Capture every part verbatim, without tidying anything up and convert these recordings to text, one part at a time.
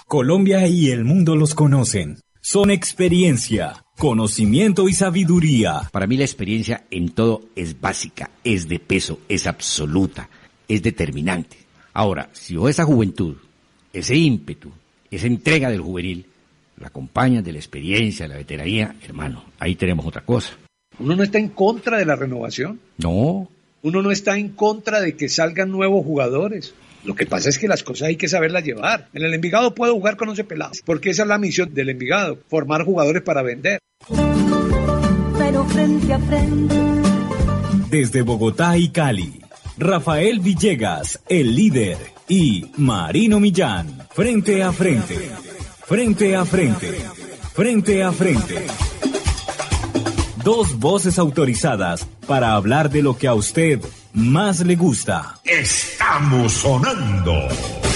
Colombia y el mundo los conocen. Son experiencia, conocimiento y sabiduría. Para mí la experiencia en todo es básica, es de peso, es absoluta, es determinante. Ahora, si vos esa juventud, ese ímpetu, esa entrega del juvenil, la acompañas de la experiencia, de la veteranía, hermano, ahí tenemos otra cosa. ¿Uno no está en contra de la renovación? No. Uno no está en contra de que salgan nuevos jugadores. Lo que pasa es que las cosas hay que saberlas llevar. En el Envigado puedo jugar con once pelados, porque esa es la misión del Envigado, formar jugadores para vender. Pero frente a frente. Desde Bogotá y Cali, Rafael Villegas, el líder, y Marino Millán, frente a frente, frente a frente, frente a frente. Dos voces autorizadas para hablar de lo que a usted más le gusta. Estamos sonando.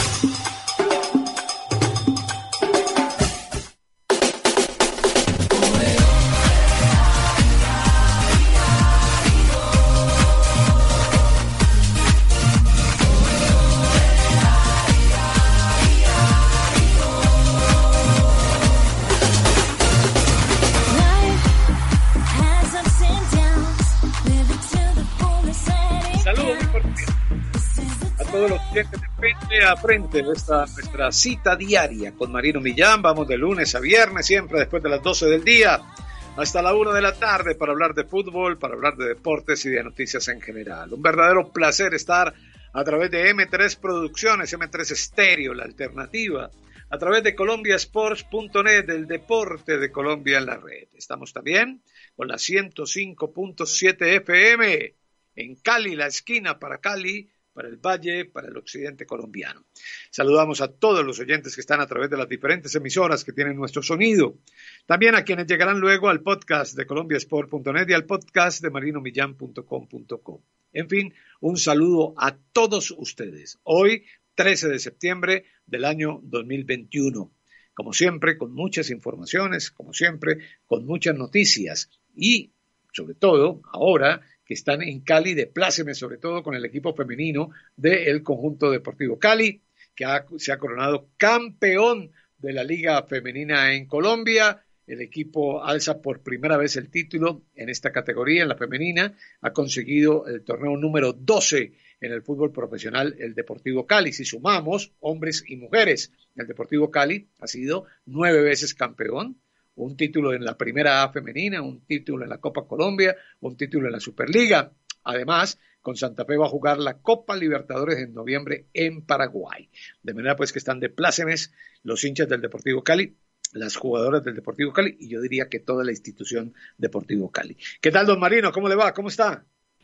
Frente a frente, esta nuestra cita diaria con Marino Millán. Vamos de lunes a viernes, siempre después de las doce del día hasta la una de la tarde para hablar de fútbol, para hablar de deportes y de noticias en general. Un verdadero placer estar a través de eme tres Producciones, eme tres Estéreo, la alternativa, a través de Colombia Sports punto net, del deporte de Colombia en la red. Estamos también con la ciento cinco punto siete efe eme en Cali, la esquina para Cali, para el Valle, para el occidente colombiano. Saludamos a todos los oyentes que están a través de las diferentes emisoras que tienen nuestro sonido. También a quienes llegarán luego al podcast de Colombia Sport punto net y al podcast de marino millán punto com punto co. En fin, un saludo a todos ustedes. Hoy, trece de septiembre del año dos mil veintiuno. Como siempre, con muchas informaciones, como siempre, con muchas noticias. Y, sobre todo, ahora que están en Cali, de pláceme sobre todo con el equipo femenino del conjunto deportivo Cali, que ha, se ha coronado campeón de la Liga Femenina en Colombia. El equipo alza por primera vez el título en esta categoría, en la femenina. Ha conseguido el torneo número doce en el fútbol profesional, el Deportivo Cali. Si sumamos hombres y mujeres, el Deportivo Cali ha sido nueve veces campeón. Un título en la Primera A femenina, un título en la Copa Colombia, un título en la Superliga. Además, con Santa Fe va a jugar la Copa Libertadores en noviembre en Paraguay. De manera pues que están de plácemes los hinchas del Deportivo Cali, las jugadoras del Deportivo Cali y yo diría que toda la institución Deportivo Cali. ¿Qué tal, don Marino? ¿Cómo le va? ¿Cómo está?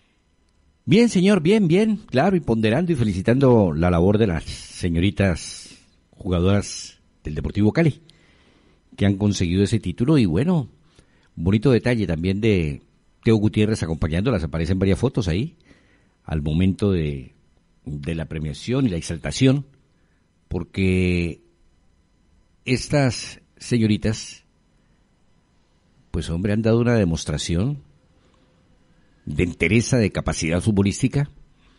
Bien, señor, bien, bien. Claro, y ponderando y felicitando la labor de las señoritas jugadoras del Deportivo Cali, que han conseguido ese título. Y bueno, bonito detalle también de Teo Gutiérrez acompañándolas, aparecen varias fotos ahí al momento de, de la premiación y la exaltación, porque estas señoritas, pues hombre, han dado una demostración de entereza, de capacidad futbolística,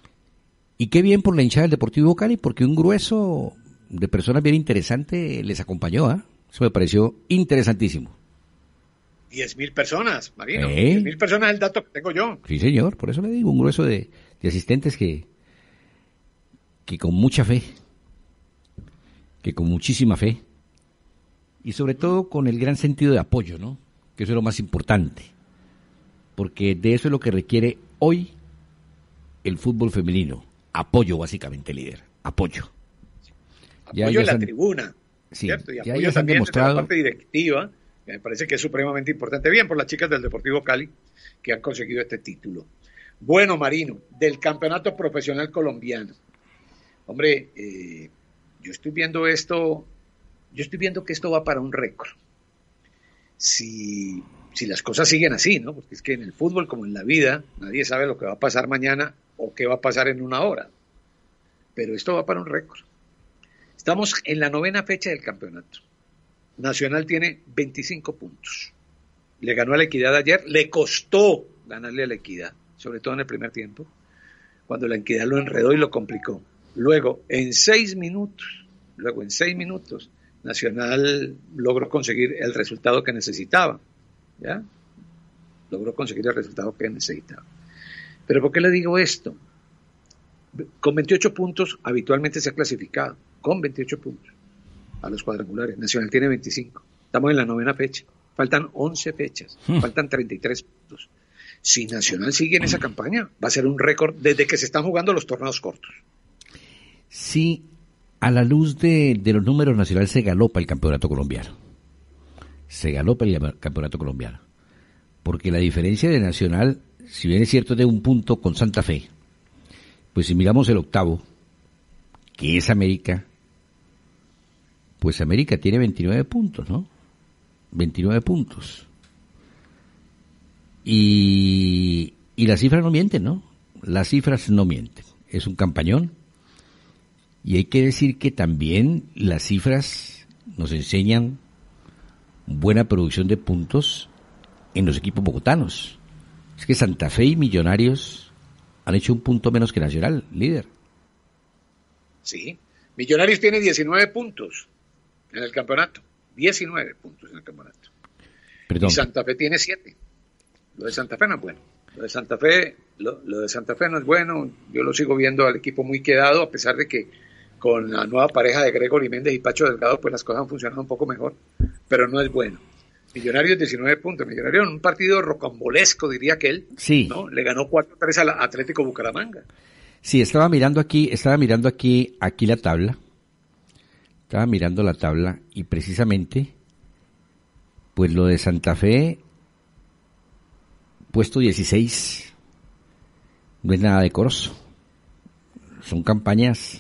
y qué bien por la hinchada del Deportivo Cali, porque un grueso de personas bien interesantes les acompañó, ¿ah? ¿eh? Eso me pareció interesantísimo. Diez mil personas, Marino. ¿Eh? Diez mil personas es el dato que tengo yo. Sí, señor, por eso le digo, un grueso de, de asistentes que, que con mucha fe, que con muchísima fe, y sobre todo con el gran sentido de apoyo, ¿no? Que eso es lo más importante, porque de eso es lo que requiere hoy el fútbol femenino. Apoyo, básicamente, líder. Apoyo. Apoyo ya, en la han... tribuna. Sí, ¿cierto? Y ya apoyo también demostrado... desde la parte directiva, que me parece que es supremamente importante. Bien por las chicas del Deportivo Cali que han conseguido este título. Bueno, Marino, del campeonato profesional colombiano. Hombre, eh, yo estoy viendo esto, yo estoy viendo que esto va para un récord. Si, si las cosas siguen así, ¿no? Porque es que en el fútbol, como en la vida, nadie sabe lo que va a pasar mañana o qué va a pasar en una hora. Pero esto va para un récord. Estamos en la novena fecha del campeonato. Nacional tiene veinticinco puntos. Le ganó a la Equidad ayer, le costó ganarle a la Equidad, sobre todo en el primer tiempo, cuando la Equidad lo enredó y lo complicó. Luego, en seis minutos, luego en seis minutos, Nacional logró conseguir el resultado que necesitaba, ¿ya? Logró conseguir el resultado que necesitaba. ¿Pero por qué le digo esto? Con veintiocho puntos habitualmente se ha clasificado, con veintiocho puntos a los cuadrangulares. Nacional tiene veinticinco. Estamos en la novena fecha. Faltan once fechas, hmm. faltan treinta y tres puntos. Si Nacional sigue en esa campaña, va a ser un récord desde que se están jugando los torneos cortos. Sí, a la luz de, de los números, Nacional se galopa el campeonato colombiano. Se galopa el campeonato colombiano. Porque la diferencia de Nacional, si bien es cierto, es de un punto con Santa Fe, pues si miramos el octavo, que es América, pues América tiene veintinueve puntos, ¿no? veintinueve puntos. Y, y las cifras no mienten, ¿no? Las cifras no mienten. Es un campañón. Y hay que decir que también las cifras nos enseñan buena producción de puntos en los equipos bogotanos. Es que Santa Fe y Millonarios han hecho un punto menos que Nacional, líder. Sí, Millonarios tiene diecinueve puntos en el campeonato. diecinueve puntos en el campeonato. Perdón. Y Santa Fe tiene siete. Lo de Santa Fe no es bueno. Lo de Santa Fe, lo, lo de Santa Fe no es bueno. Yo lo sigo viendo al equipo muy quedado, a pesar de que con la nueva pareja de Gregory Méndez y Pacho Delgado, pues las cosas han funcionado un poco mejor, pero no es bueno. Millonarios diecinueve puntos. Millonarios en un partido rocambolesco, diría aquel. Sí. ¿No? Le ganó cuatro a tres al Atlético Bucaramanga. Sí, estaba mirando aquí, estaba mirando aquí, aquí la tabla. Estaba mirando la tabla y precisamente, pues lo de Santa Fe, puesto dieciséis, no es nada decoroso. Son campañas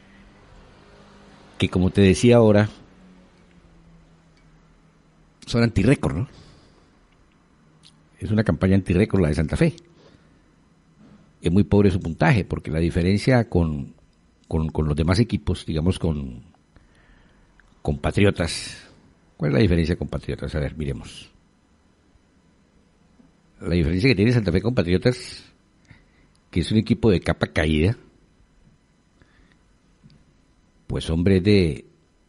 que, como te decía ahora, son antirrécord, ¿no? Es una campaña antirrécord la de Santa Fe. Es muy pobre su puntaje, porque la diferencia con, con, con los demás equipos, digamos con, con Patriotas, ¿cuál es la diferencia con Patriotas? A ver, miremos. La diferencia que tiene Santa Fe con Patriotas, que es un equipo de capa caída, pues hombre, de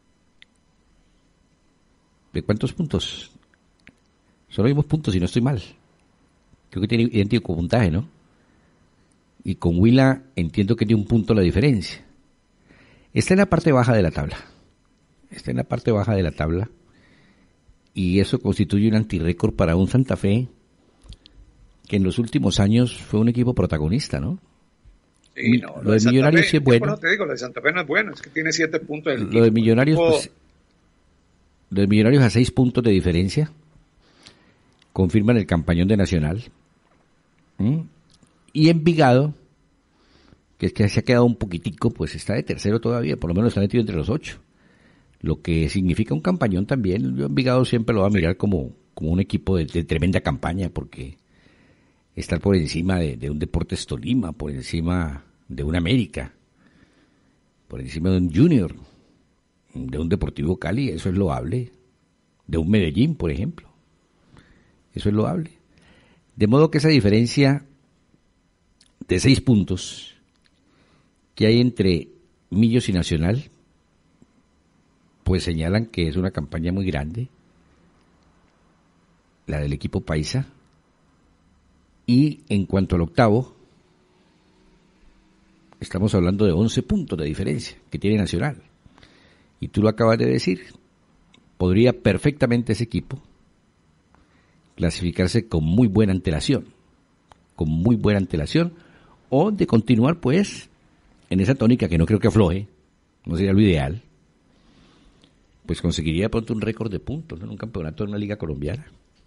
¿de cuántos puntos? Son los mismos puntos, si no estoy mal. Creo que tiene idéntico puntaje, ¿no? Y con Huila entiendo que tiene un punto la diferencia. Está en la parte baja de la tabla. Está en la parte baja de la tabla. Y eso constituye un antirrécord para un Santa Fe que en los últimos años fue un equipo protagonista, ¿no? Sí, no, lo, lo de, de Millonarios sí es bueno. No te digo, lo de Santa Fe no es bueno, es que tiene siete puntos. Del lo equipo. de Millonarios, equipo... pues, lo de Millonarios a seis puntos de diferencia. Confirman el campañón de Nacional. ¿Mm? Y Envigado, que es que se ha quedado un poquitico, pues está de tercero todavía, por lo menos está metido entre los ocho. Lo que significa un campañón también. Yo Envigado siempre lo va a mirar como, como un equipo de, de tremenda campaña, porque estar por encima de, de un Deportes Tolima, por encima de un América, por encima de un Junior, de un Deportivo Cali, eso es loable. De un Medellín, por ejemplo. Eso es loable. De modo que esa diferencia de seis puntos que hay entre Millos y Nacional, pues señalan que es una campaña muy grande, la del equipo paisa. Y en cuanto al octavo, estamos hablando de once puntos de diferencia que tiene Nacional. Y tú lo acabas de decir, podría perfectamente ese equipo clasificarse con muy buena antelación, con muy buena antelación, o de continuar pues en esa tónica que no creo que afloje, no sería lo ideal, pues conseguiría de pronto un récord de puntos, ¿no? En un campeonato de una liga colombiana.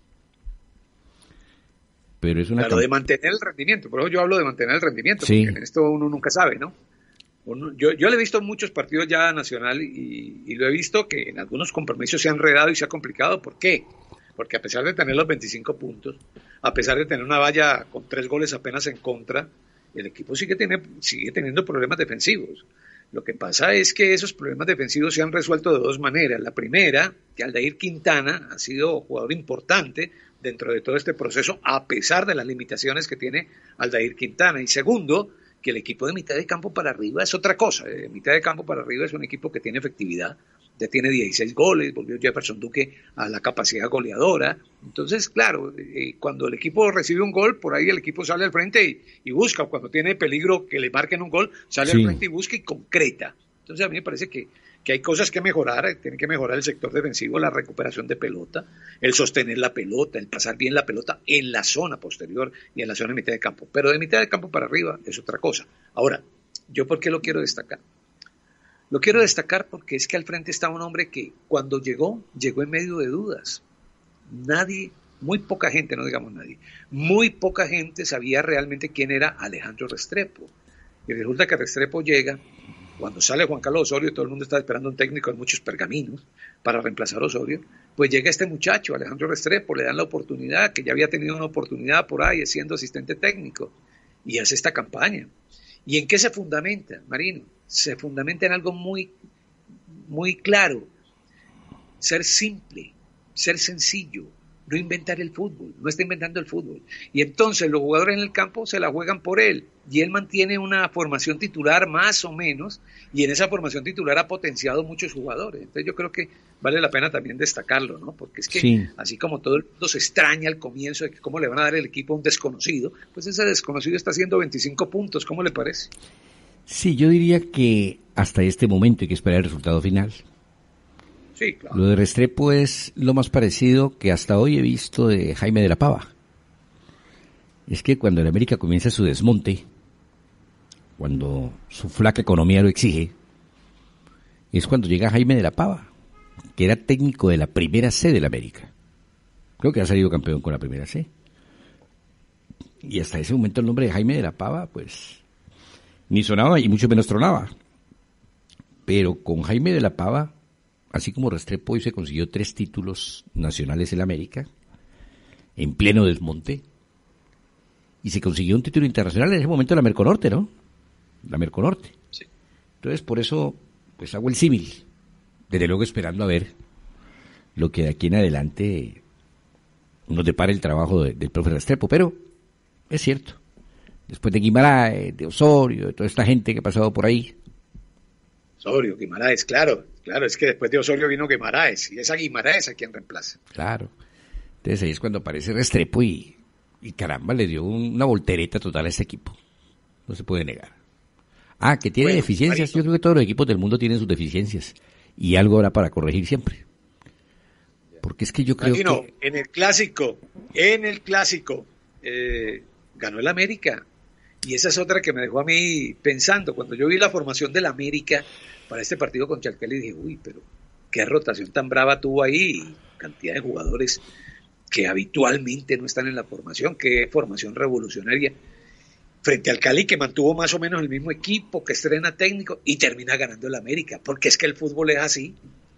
Pero es una claro, camp- de mantener el rendimiento, por eso yo hablo de mantener el rendimiento, sí. Porque en esto uno nunca sabe, ¿no? Uno, yo, yo le he visto muchos partidos ya Nacional y, y lo he visto que en algunos compromisos se ha enredado y se ha complicado. ¿Por qué? Porque a pesar de tener los veinticinco puntos, a pesar de tener una valla con tres goles apenas en contra, el equipo sigue, tiene, sigue teniendo problemas defensivos. Lo que pasa es que esos problemas defensivos se han resuelto de dos maneras. La primera, que Aldair Quintana ha sido jugador importante dentro de todo este proceso, a pesar de las limitaciones que tiene Aldair Quintana. Y segundo, que el equipo de mitad de campo para arriba es otra cosa. De mitad de campo para arriba es un equipo que tiene efectividad, ya tiene dieciséis goles, volvió Jefferson Duque a la capacidad goleadora. Entonces, claro, eh, cuando el equipo recibe un gol, por ahí el equipo sale al frente y, y busca, cuando tiene peligro que le marquen un gol, sale sí. al frente y busca y concreta. Entonces a mí me parece que, que hay cosas que mejorar, tiene que mejorar el sector defensivo, la recuperación de pelota, el sostener la pelota, el pasar bien la pelota en la zona posterior y en la zona de mitad de campo. Pero de mitad de campo para arriba es otra cosa. Ahora, ¿yo por qué lo quiero destacar? Lo quiero destacar porque es que al frente está un hombre que cuando llegó, llegó en medio de dudas. Nadie, muy poca gente, no digamos nadie, muy poca gente sabía realmente quién era Alejandro Restrepo. Y resulta que Restrepo llega, cuando sale Juan Carlos Osorio, todo el mundo está esperando un técnico en muchos pergaminos para reemplazar a Osorio, pues llega este muchacho, Alejandro Restrepo, le dan la oportunidad, que ya había tenido una oportunidad por ahí siendo asistente técnico, y hace esta campaña. ¿Y en qué se fundamenta, Marino? Se fundamenta en algo muy, muy claro, ser simple, ser sencillo, no inventar el fútbol, no está inventando el fútbol. Y entonces los jugadores en el campo se la juegan por él, y él mantiene una formación titular más o menos, y en esa formación titular ha potenciado muchos jugadores. Entonces yo creo que vale la pena también destacarlo, ¿no? Porque es que sí. Así como todo el mundo se extraña al comienzo de que cómo le van a dar el equipo a un desconocido, pues ese desconocido está haciendo veinticinco puntos, ¿cómo le parece? Sí, yo diría que hasta este momento hay que esperar el resultado final. Sí, claro. Lo de Restrepo es lo más parecido que hasta hoy he visto de Jaime de la Pava. Es que cuando el América comienza su desmonte, cuando su flaca economía lo exige, es cuando llega Jaime de la Pava, que era técnico de la primera C del América. Creo que ha salido campeón con la primera C. Y hasta ese momento el nombre de Jaime de la Pava, pues, ni sonaba y mucho menos tronaba. Pero con Jaime de la Pava, así como Restrepo hoy se consiguió tres títulos nacionales en América, en pleno desmonte, y se consiguió un título internacional en ese momento en la Merconorte, ¿no? La Merconorte. Sí. Entonces, por eso, pues hago el símil, desde luego esperando a ver lo que de aquí en adelante nos depara el trabajo de, del profe Restrepo, pero es cierto, después de Guimaraes, de Osorio, de toda esta gente que ha pasado por ahí. Osorio, Guimaraes, claro, claro, es que después de Osorio vino Guimaraes, y es a Guimaraes a quien reemplaza. Claro, entonces ahí es cuando aparece Restrepo y, y caramba, le dio una voltereta total a este equipo, no se puede negar. Ah, que tiene bueno, deficiencias, Marito. Yo creo que todos los equipos del mundo tienen sus deficiencias, y algo habrá para corregir siempre. Porque es que yo creo Marino, que... en el clásico, en el clásico, eh, ganó el América. Y esa es otra que me dejó a mí pensando. Cuando yo vi la formación del América para este partido con Chalcali, dije, uy, pero qué rotación tan brava tuvo ahí. Cantidad de jugadores que habitualmente no están en la formación, qué formación revolucionaria. Frente al Cali, que mantuvo más o menos el mismo equipo, que estrena técnico y termina ganando el América. Porque es que el fútbol es así.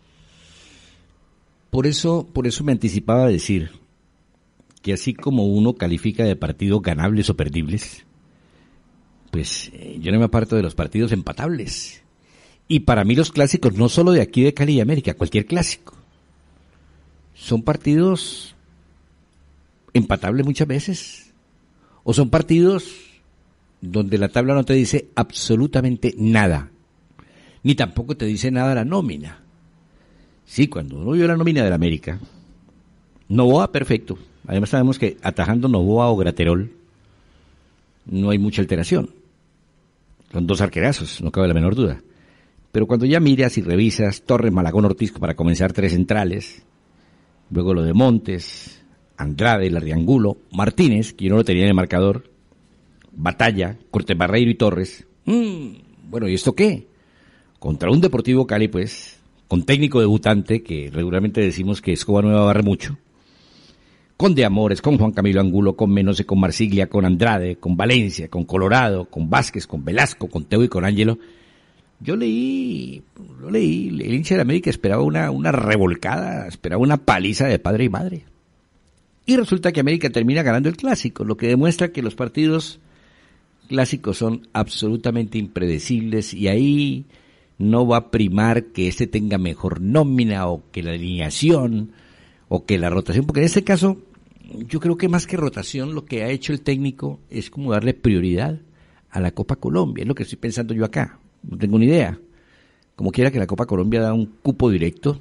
Por eso, por eso me anticipaba a decir que así como uno califica de partidos ganables o perdibles, pues eh, yo no me aparto de los partidos empatables. Y para mí los clásicos, no solo de aquí de Cali y América, cualquier clásico, son partidos empatables muchas veces. O son partidos donde la tabla no te dice absolutamente nada, ni tampoco te dice nada la nómina. Sí, cuando uno vio la nómina del América, Novoa perfecto. Además sabemos que atajando Novoa o Graterol no hay mucha alteración. Son dos arquerazos, no cabe la menor duda. Pero cuando ya miras y revisas Torres, Malagón, Ortiz para comenzar tres centrales, luego lo de Montes, Andrade, Larriangulo, Martínez, que yo no lo tenía en el marcador, Batalla, Cortés Barreiro y Torres. Mm, bueno, ¿y esto qué? Contra un Deportivo Cali, pues, con técnico debutante, que regularmente decimos que Escoba Nueva barre mucho, con De Amores, con Juan Camilo Angulo, con Menose, con Marsiglia, con Andrade, con Valencia, con Colorado, con Vázquez, con Velasco, con Teo y con Ángelo. Yo leí, lo leí, el hincha de América esperaba una, una revolcada, esperaba una paliza de padre y madre. Y resulta que América termina ganando el clásico, lo que demuestra que los partidos clásicos son absolutamente impredecibles y ahí no va a primar que este tenga mejor nómina o que la alineación o que la rotación, porque en este caso yo creo que más que rotación lo que ha hecho el técnico es como darle prioridad a la Copa Colombia, es lo que estoy pensando yo acá, no tengo ni idea, Como quiera que la Copa Colombia da un cupo directo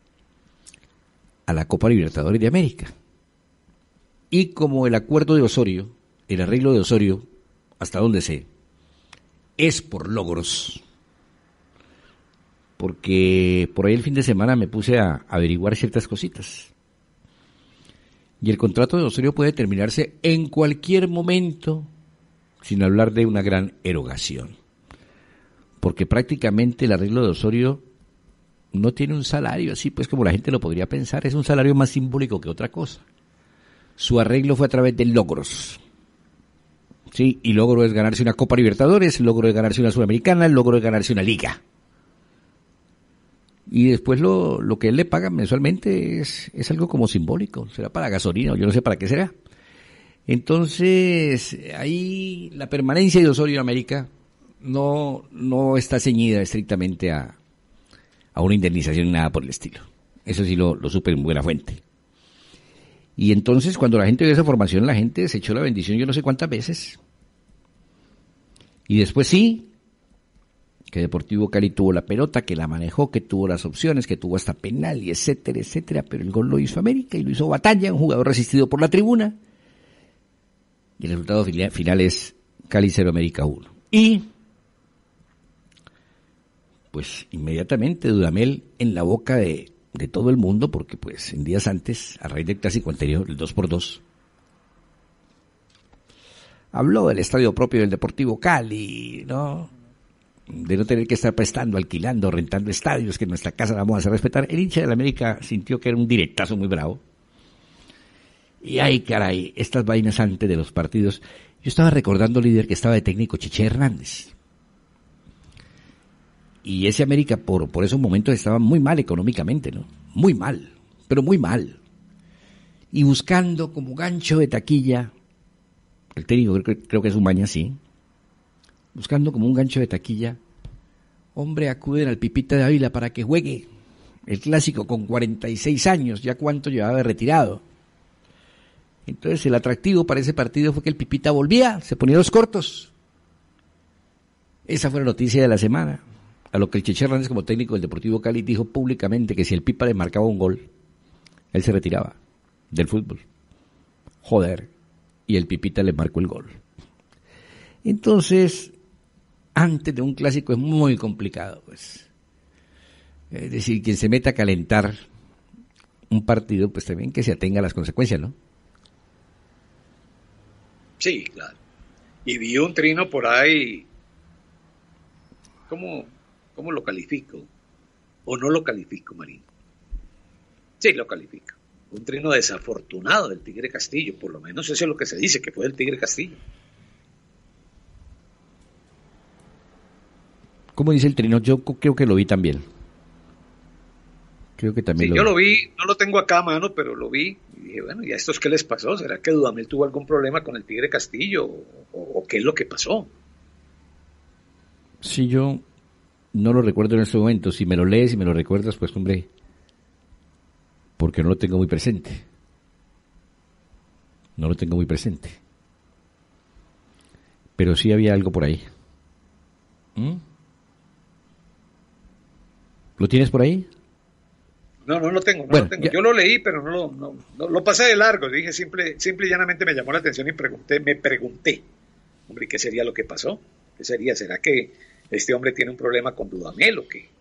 a la Copa Libertadores de América. Y como el acuerdo de Osorio, el arreglo de Osorio, hasta donde sé, es por logros. Porque por ahí el fin de semana me puse a averiguar ciertas cositas. Y el contrato de Osorio puede terminarse en cualquier momento, sin hablar de una gran erogación. Porque prácticamente el arreglo de Osorio no tiene un salario así, pues como la gente lo podría pensar, es un salario más simbólico que otra cosa. Su arreglo fue a través de logros. Sí, y logro es ganarse una Copa Libertadores, logro es ganarse una Sudamericana, logro es ganarse una Liga. Y después lo, lo que él le paga mensualmente es, es algo como simbólico, será para gasolina, o yo no sé para qué será. Entonces, ahí la permanencia de Osorio en América no, no está ceñida estrictamente a, a una indemnización ni nada por el estilo. Eso sí lo, lo supe en buena fuente. Y entonces, cuando la gente vio esa formación, la gente se echó la bendición yo no sé cuántas veces. Y después sí, que Deportivo Cali tuvo la pelota, que la manejó, que tuvo las opciones, que tuvo hasta penal y etcétera, etcétera, pero el gol lo hizo América y lo hizo Batalla, un jugador resistido por la tribuna. Y el resultado final es Cali cero, América uno. Y, pues, inmediatamente Dudamel en la boca de, de todo el mundo, porque pues en días antes, a raíz del clásico anterior, el dos por dos, habló del estadio propio del Deportivo Cali, ¿no? De no tener que estar prestando, alquilando, rentando estadios, que en nuestra casa la vamos a hacer respetar. El hincha de la América sintió que era un directazo muy bravo. Y ay, caray, estas vainas antes de los partidos. Yo estaba recordando, líder, que estaba de técnico Cheche Hernández. Y ese América, por, por esos momentos, estaba muy mal económicamente, ¿no? Muy mal, pero muy mal. Y buscando como gancho de taquilla, el técnico creo, creo que es un maña, sí, buscando como un gancho de taquilla, hombre, acuden al Pipita de Ávila para que juegue el clásico con cuarenta y seis años, ya cuánto llevaba de retirado. Entonces el atractivo para ese partido fue que el Pipita volvía, se ponía los cortos. Esa fue la noticia de la semana, a lo que el Cheche Hernández como técnico del Deportivo Cali dijo públicamente que si el Pipa le marcaba un gol, él se retiraba del fútbol. Joder, y el Pipita le marcó el gol. Entonces, antes de un clásico es muy complicado, pues. Es decir, quien se meta a calentar un partido, pues también que se atenga a las consecuencias, ¿no? Sí, claro. Y vi un trino por ahí, ¿cómo, cómo lo califico? ¿O no lo califico, Marín? Sí, lo califico. Un trino desafortunado del Tigre Castillo, por lo menos eso es lo que se dice, que fue del Tigre Castillo. ¿Cómo dice el trino? Yo creo que lo vi también. Creo que también sí, lo yo vi. lo vi, no lo tengo acá a mano, pero lo vi. Y dije, bueno, ¿y a estos qué les pasó? ¿Será que Dudamel tuvo algún problema con el Tigre Castillo? ¿O, o qué es lo que pasó? Sí, yo no lo recuerdo en este momento. Si me lo lees y me lo recuerdas, pues hombre, porque no lo tengo muy presente. No lo tengo muy presente. Pero sí había algo por ahí. ¿Mm? ¿Lo tienes por ahí? No, no lo tengo, no bueno, lo tengo. Ya... Yo lo leí, pero no lo, no, no, lo pasé de largo. Dije, simple, simple y llanamente me llamó la atención y pregunté, me pregunté, hombre, ¿qué sería lo que pasó? ¿Qué sería? ¿Será que este hombre tiene un problema con Dudamel o qué?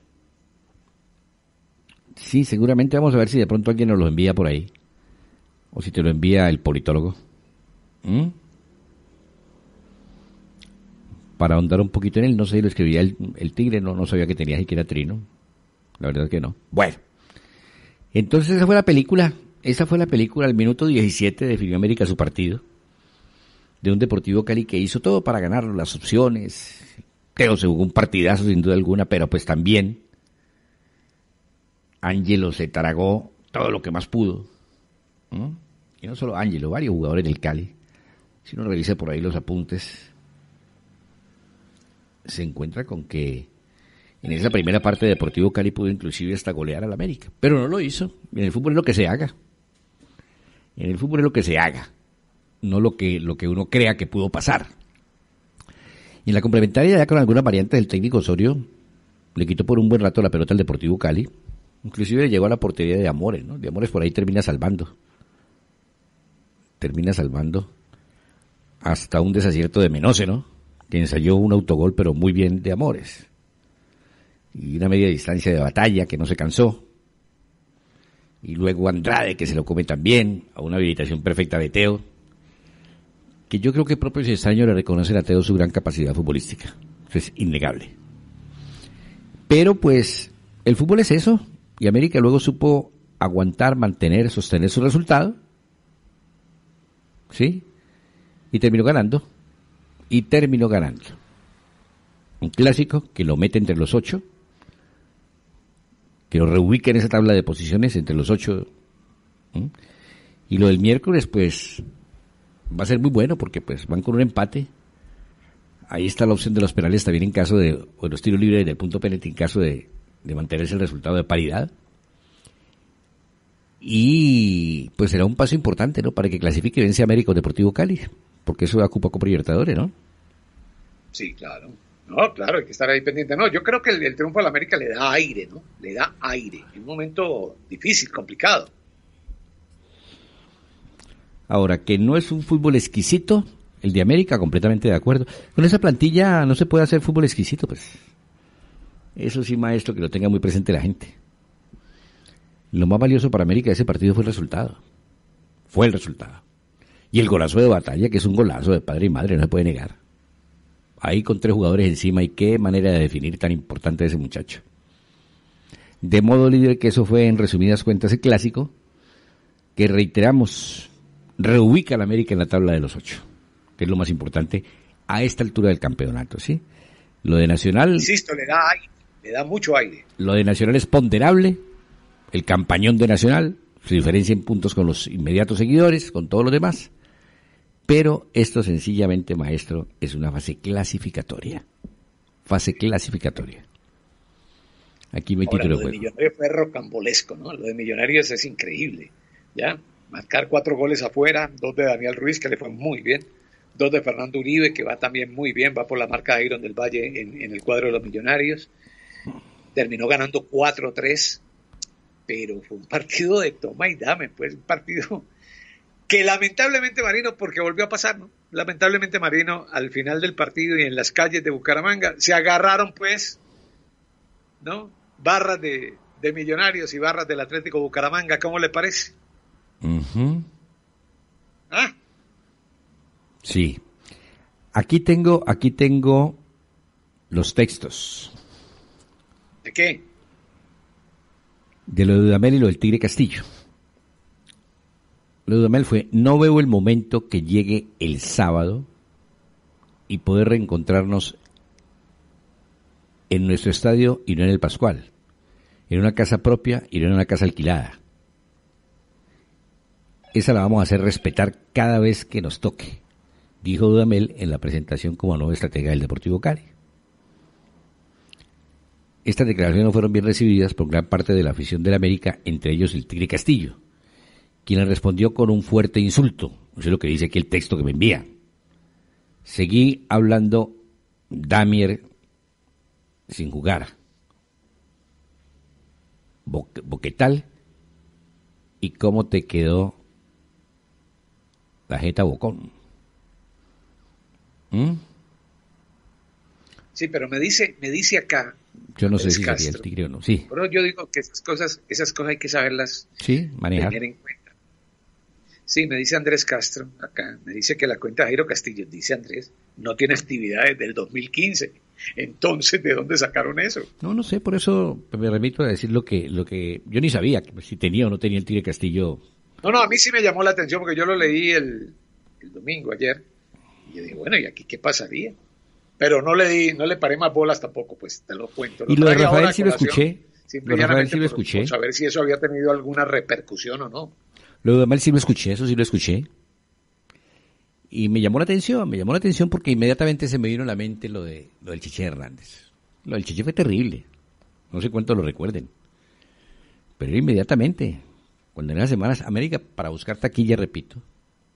Sí, seguramente vamos a ver si de pronto alguien nos lo envía por ahí. O si te lo envía el politólogo. ¿Mm? Para ahondar un poquito en él, no sé, lo escribía el, el Tigre, no, no sabía que tenía siquiera trino. La verdad es que no. Bueno, entonces esa fue la película, esa fue la película, al minuto diecisiete definió América su partido, de un Deportivo Cali que hizo todo para ganar las opciones, creo se jugó un partidazo sin duda alguna, pero pues también Ángelo se tragó todo lo que más pudo, ¿Mm? Y no solo Ángelo, varios jugadores del Cali, si uno revisa por ahí los apuntes, se encuentra con que en esa primera parte de Deportivo Cali pudo inclusive hasta golear al América, pero no lo hizo. En el fútbol es lo que se haga. En el fútbol es lo que se haga, no lo que, lo que uno crea que pudo pasar. Y en la complementaria, ya con algunas variantes del técnico Osorio, le quitó por un buen rato la pelota al Deportivo Cali, inclusive llegó a la portería de Amores, ¿no? De Amores por ahí termina salvando, termina salvando hasta un desacierto de Menose, ¿no? Que ensayó un autogol, pero muy bien de Amores. Y una media distancia de Batalla que no se cansó. Y luego Andrade, que se lo come también, a una habilitación perfecta de Teo, que yo creo que propio ese año le reconocen a Teo su gran capacidad futbolística. Eso es innegable. Pero pues, el fútbol es eso, y América luego supo aguantar, mantener, sostener su resultado, ¿sí? Y terminó ganando, y terminó ganando. Un clásico que lo mete entre los ocho, que lo reubica en esa tabla de posiciones entre los ocho. ¿Mm? Y lo del miércoles, pues, va a ser muy bueno porque pues van con un empate. Ahí está la opción de los penales también en caso de, o los tiros libres del punto penalti en caso de, de mantenerse el resultado de paridad. Y pues será un paso importante, ¿no? Para que clasifique y vence a América o Deportivo Cali, porque eso da cupo a Copa Libertadores, ¿no? Sí, claro. No, claro, hay que estar ahí pendiente. No, yo creo que el, el triunfo de la América le da aire, ¿no? Le da aire. En un momento difícil, complicado. Ahora, que no es un fútbol exquisito, el de América, completamente de acuerdo. Con esa plantilla no se puede hacer fútbol exquisito, pues. Eso sí, maestro, que lo tenga muy presente la gente. Lo más valioso para América de ese partido fue el resultado. Fue el resultado. Y el golazo de Batalla, que es un golazo de padre y madre, no se puede negar. Ahí con tres jugadores encima, y qué manera de definir tan importante a ese muchacho. De modo, líder, que eso fue en resumidas cuentas el clásico, que reiteramos, reubica a la América en la tabla de los ocho, que es lo más importante a esta altura del campeonato, ¿sí? Lo de Nacional... Insisto, le da aire, le da mucho aire. Lo de Nacional es ponderable, el campañón de Nacional, se diferencia en puntos con los inmediatos seguidores, con todos los demás, pero esto sencillamente, maestro, es una fase clasificatoria, fase clasificatoria. Aquí me título de juego. Lo de Millonarios fue rocambolesco, ¿no? Lo de Millonarios es increíble, ¿ya? Marcar cuatro goles afuera, dos de Daniel Ruiz, que le fue muy bien, dos de Fernando Uribe, que va también muy bien, va por la marca de Iron del Valle en, en el cuadro de los Millonarios. Terminó ganando cuatro tres, pero fue un partido de toma y dame, pues un partido que lamentablemente Marino, porque volvió a pasar, ¿no? Lamentablemente Marino, al final del partido y en las calles de Bucaramanga, se agarraron, pues, ¿no? Barras de, de Millonarios y barras del Atlético Bucaramanga, ¿cómo le parece? Uh-huh. ¿Ah? Sí. Aquí tengo, aquí tengo los textos. ¿De qué? De lo de Dudamel y lo del Tigre Castillo. Lo de Dudamel fue: no veo el momento que llegue el sábado y poder reencontrarnos en nuestro estadio y no en el Pascual, en una casa propia y no en una casa alquilada. Esa la vamos a hacer respetar cada vez que nos toque, dijo Dudamel en la presentación como nuevo estratega del Deportivo Cali. Estas declaraciones no fueron bien recibidas por gran parte de la afición del América, entre ellos el Tigre Castillo, quien le respondió con un fuerte insulto. Eso es lo que dice aquí el texto que me envía. Seguí hablando, Damier, sin jugar. Bo- ¿Qué tal? ¿Y cómo te quedó la jeta bocón? ¿Mm? Sí, pero me dice, me dice acá. Yo no sé Andrés si sería Castro. el Tigre o no. Sí. Pero yo digo que esas cosas, esas cosas hay que saberlas Sí, manejar. tener en cuenta. Sí, me dice Andrés Castro acá, me dice que la cuenta de Jairo Castillo, dice Andrés, no tiene actividad desde el dos mil quince. Entonces, ¿de dónde sacaron eso? No, no sé, por eso me remito a decir lo que, lo que yo ni sabía, si tenía o no tenía el Tigre Castillo. No, no, a mí sí me llamó la atención porque yo lo leí el, el domingo, ayer, y yo dije, bueno, ¿y aquí qué pasaría? Pero no le di, no le paré más bolas tampoco, pues te lo cuento. Y lo de traje ahora Rafael a sí lo colación, escuché. simple y Lo de Rafael llanamente sí lo por- escuché. por saber si eso había tenido alguna repercusión o no. Lo de Dudamel sí lo escuché, eso sí lo escuché. Y me llamó la atención, me llamó la atención porque inmediatamente se me vino a la mente lo de lo del Chiche Hernández. Lo del Chiche fue terrible. No sé cuánto lo recuerden. Pero inmediatamente, cuando en las semanas América, para buscar taquilla, repito,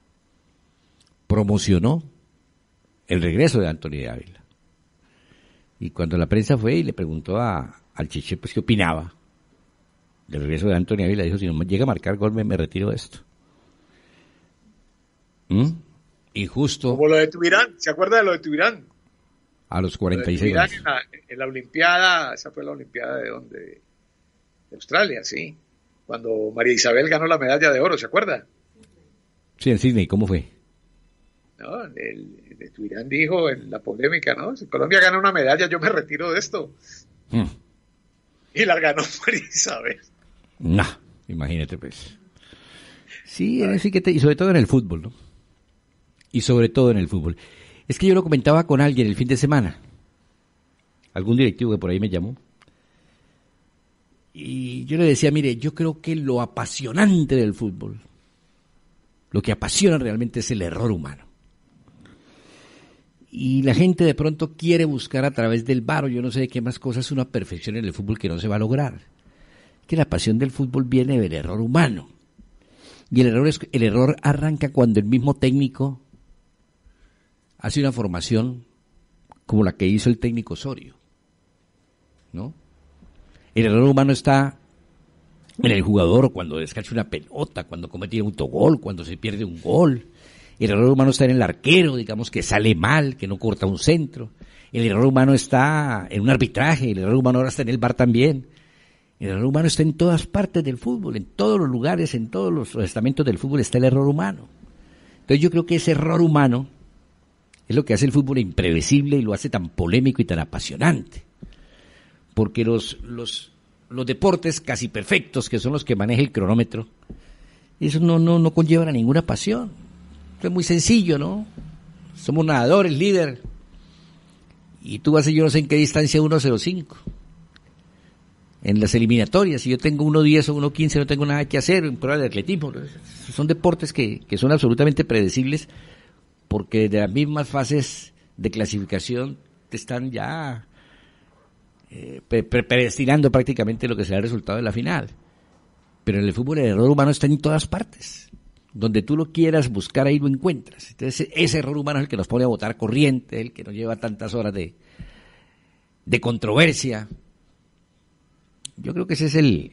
promocionó el regreso de Anthony de Ávila. Y cuando la prensa fue y le preguntó a, al Chiche pues qué opinaba del regreso de Anthony Ávila, dijo, si no llega a marcar gol me, me retiro de esto. ¿Mm? Y justo... Como lo de Tubirán, ¿se acuerda de lo de Tubirán? A los cuarenta y seis años. años. En la, en la Olimpiada, esa fue la Olimpiada de donde, de Australia, sí. Cuando María Isabel ganó la medalla de oro, ¿se acuerda? Sí, en Sydney, ¿cómo fue? No, el, el Tubirán dijo en la polémica, ¿no? Si Colombia gana una medalla, yo me retiro de esto. Mm. Y la ganó María Isabel. No, imagínate pues. Sí, sí que te, y sobre todo en el fútbol, ¿no? Y sobre todo en el fútbol. Es que yo lo comentaba con alguien el fin de semana. Algún directivo que por ahí me llamó. Y yo le decía, mire, yo creo que lo apasionante del fútbol, lo que apasiona realmente es el error humano. Y la gente de pronto quiere buscar a través del V A R o yo no sé de qué más cosas una perfección en el fútbol que no se va a lograr. Que la pasión del fútbol viene del error humano. Y el error, es, el error arranca cuando el mismo técnico hace una formación como la que hizo el técnico Osorio, ¿no? El error humano está en el jugador cuando descacha una pelota, cuando comete un autogol, cuando se pierde un gol. El error humano está en el arquero, digamos, que sale mal, que no corta un centro. El error humano está en un arbitraje, el error humano ahora está en el V A R también. El error humano está en todas partes del fútbol, en todos los lugares, en todos los estamentos del fútbol está el error humano. Entonces yo creo que ese error humano es lo que hace el fútbol imprevisible y lo hace tan polémico y tan apasionante. Porque los, los, los deportes casi perfectos, que son los que maneja el cronómetro, eso no, no, no conllevan a ninguna pasión. Esto es muy sencillo, ¿no? Somos nadadores, líder, y tú vas a yo no sé en qué distancia uno cero cinco. En las eliminatorias, si yo tengo uno diez o uno quince, no tengo nada que hacer en pruebas de atletismo. Son deportes que, que son absolutamente predecibles, porque de las mismas fases de clasificación te están ya eh, pre- predestinando prácticamente lo que será el resultado de la final. Pero en el fútbol el error humano está en todas partes. Donde tú lo quieras buscar, ahí lo encuentras. Entonces ese error humano es el que nos pone a botar corriente, el que nos lleva tantas horas de, de controversia. Yo creo que ese es el,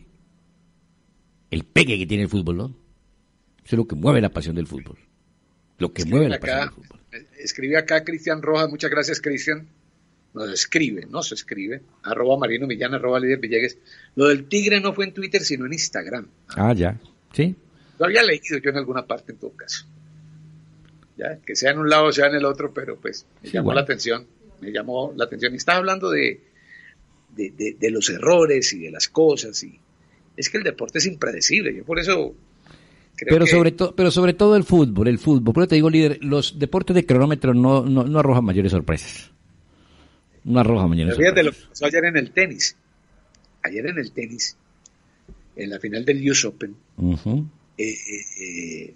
el pegue que tiene el fútbol, ¿no? Eso es lo que mueve la pasión del fútbol. Lo que escribe mueve la acá, pasión del fútbol. Escribe acá Cristian Rojas, muchas gracias Cristian. Nos escribe, no se escribe. Arroba Marino Millán, arroba Líder Villegas. Lo del Tigre no fue en Twitter, sino en Instagram. Ah, ya, sí. Lo había leído yo en alguna parte en todo caso. Ya, que sea en un lado, sea en el otro, pero pues me Sí, llamó bueno. la atención. Me llamó la atención. Y estaba hablando de, de, de, de los errores y de las cosas. Y es que el deporte es impredecible. Yo por eso creo Pero que... sobre todo, pero sobre todo el fútbol, el fútbol. Por eso te digo, líder, los deportes de cronómetro no, no, no arrojan mayores sorpresas. No arrojan mayores Fíjate sorpresas. lo que pasó ayer en el tenis. Ayer en el tenis, en la final del U S Open, Uh-huh. eh, eh, eh,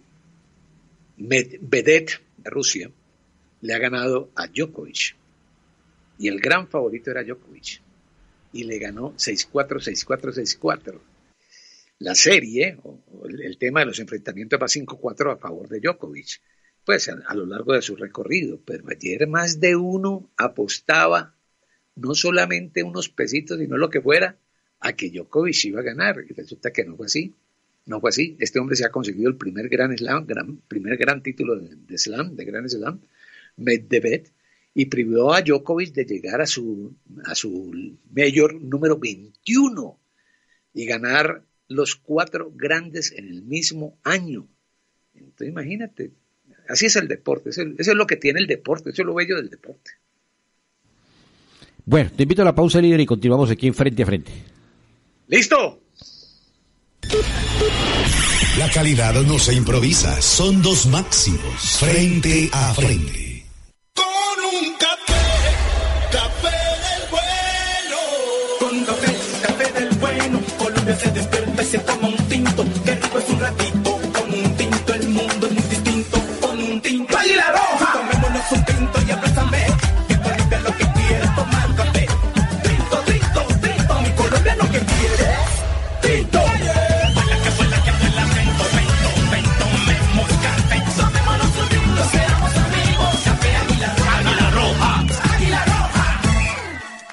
Medvedev de Rusia le ha ganado a Djokovic. Y el gran favorito era Djokovic. Y le ganó seis cuatro, seis cuatro, seis cuatro. La serie, o, o el, el tema de los enfrentamientos va cinco cuatro a favor de Djokovic. Pues a, a lo largo de su recorrido. Pero ayer más de uno apostaba no solamente unos pesitos, sino lo que fuera, a que Djokovic iba a ganar. Y resulta que no fue así. No fue así. Este hombre se ha conseguido el primer gran slam, gran, primer gran título de, de slam, de gran slam, Medvedev, y privó a Djokovic de llegar a su, a su mayor número veintiuno y ganar los cuatro grandes en el mismo año. Entonces imagínate, así es el deporte, eso, eso es lo que tiene el deporte, eso es lo bello del deporte. Bueno, te invito a la pausa, líder, y continuamos aquí frente a frente. ¿Listo? La calidad no se improvisa, son dos máximos, frente a frente. Con un café, café del bueno. Con café, café del bueno. Colombia se despierta y se toma un tinto. Qué rico es un ratito. Con un tinto el mundo es muy distinto. Con un tinto. ¡Águila Roja! Tomémonos un tinto y abrázame. Que Colombia lo que quiere es tomar café. Tinto, tinto, tinto. Mi Colombia lo que quiere es tinto. Vuela que vuela que vuela vento, vento, vento, memos café. Tomémonos un tinto, seamos amigos. Café Águila Roja. Águila Roja. Águila Roja.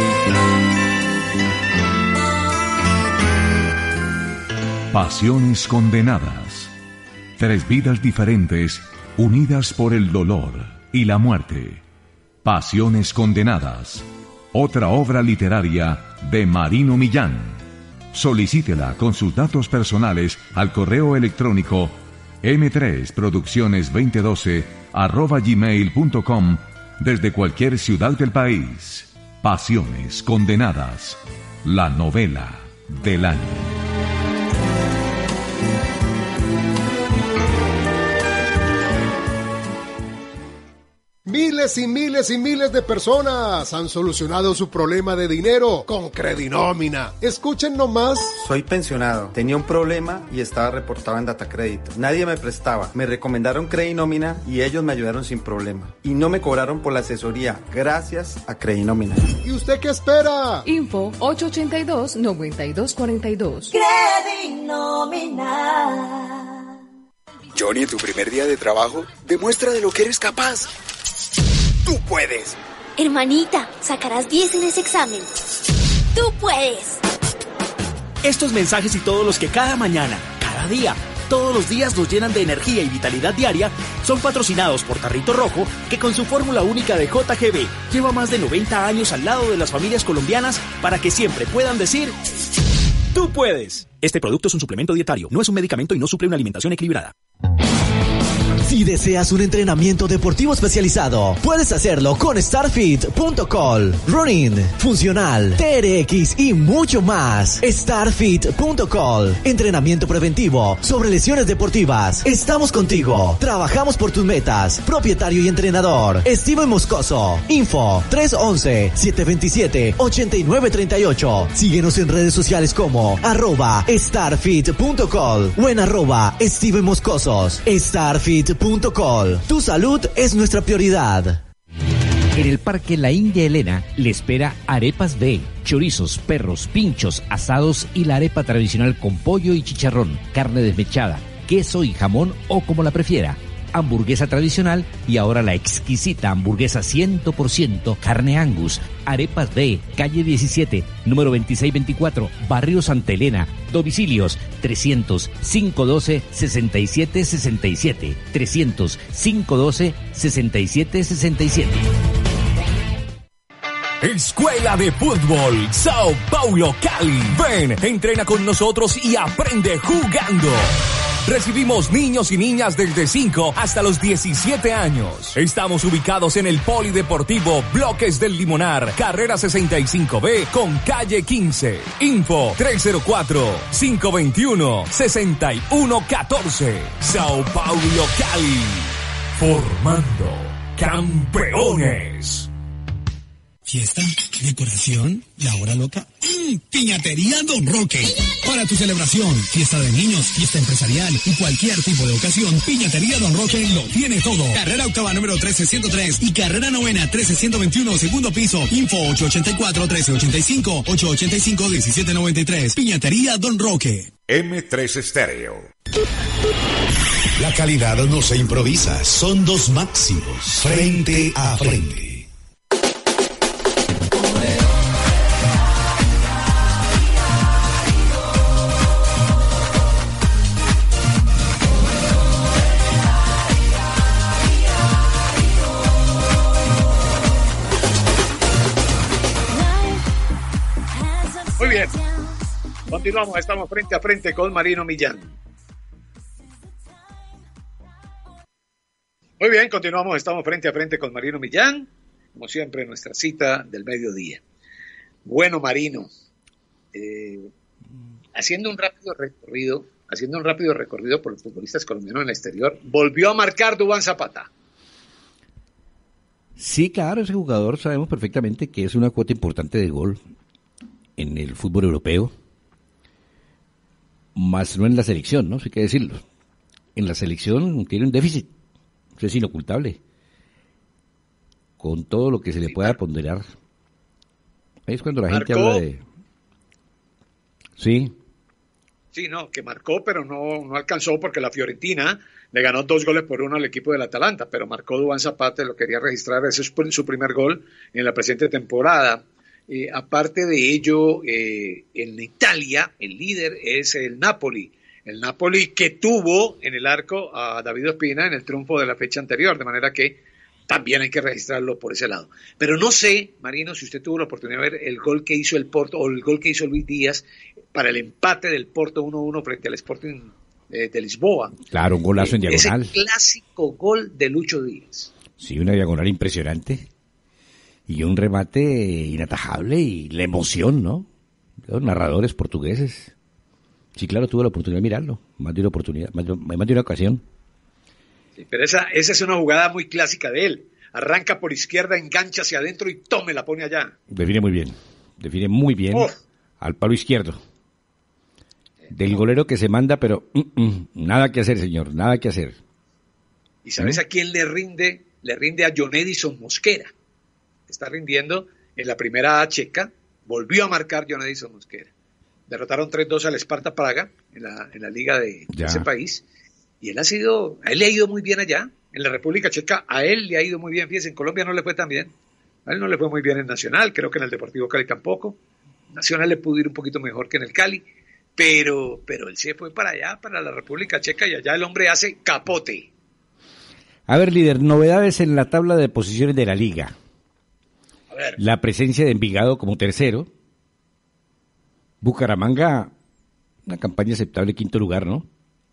Pasiones condenadas. Tres vidas diferentes unidas por el dolor y la muerte. Pasiones condenadas. Otra obra literaria de Marino Millán. Solicítela con sus datos personales al correo electrónico eme tres producciones veinte doce arroba gmail punto com desde cualquier ciudad del país. Pasiones condenadas. La novela del año. Miles y miles y miles de personas han solucionado su problema de dinero con Credinómina. Escuchen nomás. Soy pensionado, tenía un problema y estaba reportado en Datacrédito. Nadie me prestaba, me recomendaron Credinómina y ellos me ayudaron sin problema. Y no me cobraron por la asesoría, gracias a Credinómina. ¿Y usted qué espera? Info ocho ocho dos, nueve dos cuatro dos. Credinómina. Johnny, en tu primer día de trabajo, demuestra de lo que eres capaz. ¡Tú puedes! Hermanita, sacarás diez en ese examen. ¡Tú puedes! Estos mensajes y todos los que cada mañana, cada día, todos los días nos llenan de energía y vitalidad diaria son patrocinados por Tarrito Rojo, que con su fórmula única de J G B lleva más de noventa años al lado de las familias colombianas para que siempre puedan decir ¡tú puedes! Este producto es un suplemento dietario, no es un medicamento y no suple una alimentación equilibrada. Si deseas un entrenamiento deportivo especializado, puedes hacerlo con starfit punto col. Running, funcional, T R X y mucho más. starfit punto col. Entrenamiento preventivo sobre lesiones deportivas. Estamos contigo. Trabajamos por tus metas. Propietario y entrenador, Steven Moscoso. Info tres once, siete veintisiete, ochenta y nueve treinta y ocho. Síguenos en redes sociales como arroba starfit punto col o en arroba Steven Moscosos. starfit punto col. Tu salud es nuestra prioridad. En el Parque La India Elena le espera Arepas B, chorizos, perros, pinchos, asados y la arepa tradicional con pollo y chicharrón, carne desmechada, queso y jamón o como la prefiera. Hamburguesa tradicional y ahora la exquisita hamburguesa cien por ciento carne Angus. Arepas B, calle diecisiete, número veintiséis veinticuatro, Barrio Santa Elena. Domicilios trescientos, quinientos doce, sesenta y siete sesenta y siete. trescientos, quinientos doce, sesenta y siete sesenta y siete. Escuela de Fútbol Sao Paulo Cali. Ven, entrena con nosotros y aprende jugando. Recibimos niños y niñas desde cinco hasta los diecisiete años. Estamos ubicados en el Polideportivo Bloques del Limonar, carrera sesenta y cinco B con calle quince. Info tres cero cuatro, cinco dos uno, seis uno uno cuatro. Sao Paulo Cali. Formando campeones. Fiesta, decoración, la hora loca. ¡Mmm! Piñatería Don Roque. Para tu celebración, fiesta de niños, fiesta empresarial y cualquier tipo de ocasión, Piñatería Don Roque lo tiene todo. Carrera octava número trece ciento tres y carrera novena trece ciento veintiuno, segundo piso. Info ocho ocho cuatro, trece ochenta y cinco, ocho ocho cinco, diecisiete noventa y tres. Piñatería Don Roque. eme tres Estéreo. La calidad no se improvisa, son dos máximos, frente a frente. Muy bien, continuamos, estamos frente a frente con Marino Millán. Muy bien, continuamos, estamos frente a frente con Marino Millán, como siempre nuestra cita del mediodía. Bueno, Marino, eh, haciendo un rápido recorrido, haciendo un rápido recorrido por los futbolistas colombianos en el exterior, volvió a marcar Duván Zapata. Sí, claro, ese jugador sabemos perfectamente que es una cuota importante de gol en el fútbol europeo, más no en la selección, ¿no? Hay que decirlo. En la selección tiene un déficit, eso es inocultable, con todo lo que se le pueda ponderar. Ahí es cuando la gente Marcó. habla de... Sí. Sí, no, que marcó, pero no, no alcanzó porque la Fiorentina le ganó dos goles por uno al equipo del Atalanta, pero marcó Duván Zapata, lo quería registrar, ese es su primer gol en la presente temporada. Eh, aparte de ello, eh, en Italia el líder es el Napoli. El Napoli que tuvo en el arco a David Ospina en el triunfo de la fecha anterior, de manera que también hay que registrarlo por ese lado. Pero no sé, Marino, si usted tuvo la oportunidad de ver el gol que hizo el Porto o el gol que hizo Luis Díaz para el empate del Porto uno uno frente al Sporting eh, de Lisboa. Claro, un golazo en eh, diagonal. Ese clásico gol de Lucho Díaz. Sí, una diagonal impresionante. Y un remate inatajable y la emoción, ¿no? Los narradores portugueses. Sí, claro, tuve la oportunidad de mirarlo. Más de una oportunidad, más de, más de una ocasión. Sí, pero esa, esa es una jugada muy clásica de él. Arranca por izquierda, engancha hacia adentro y tome, la pone allá. Define muy bien. Define muy bien oh. al palo izquierdo. Del golero que se manda, pero mm, mm, nada que hacer, señor, nada que hacer. ¿Y sabes ¿Eh? a quién le rinde? Le rinde a John Edison Mosquera. Está rindiendo en la primera A checa. Volvió a marcar John Edison Mosquera. Derrotaron tres dos al Sparta Praga en la, en la liga de, de ese país. Y él ha sido, a él le ha ido muy bien allá. En la República Checa, a él le ha ido muy bien. Fíjense, en Colombia no le fue tan bien. A él no le fue muy bien en Nacional. Creo que en el Deportivo Cali tampoco. Nacional le pudo ir un poquito mejor que en el Cali. Pero, pero él se fue para allá, para la República Checa, y allá el hombre hace capote. A ver, líder, novedades en la tabla de posiciones de la liga. A ver. La presencia de Envigado como tercero. Bucaramanga, una campaña aceptable, quinto lugar, ¿no?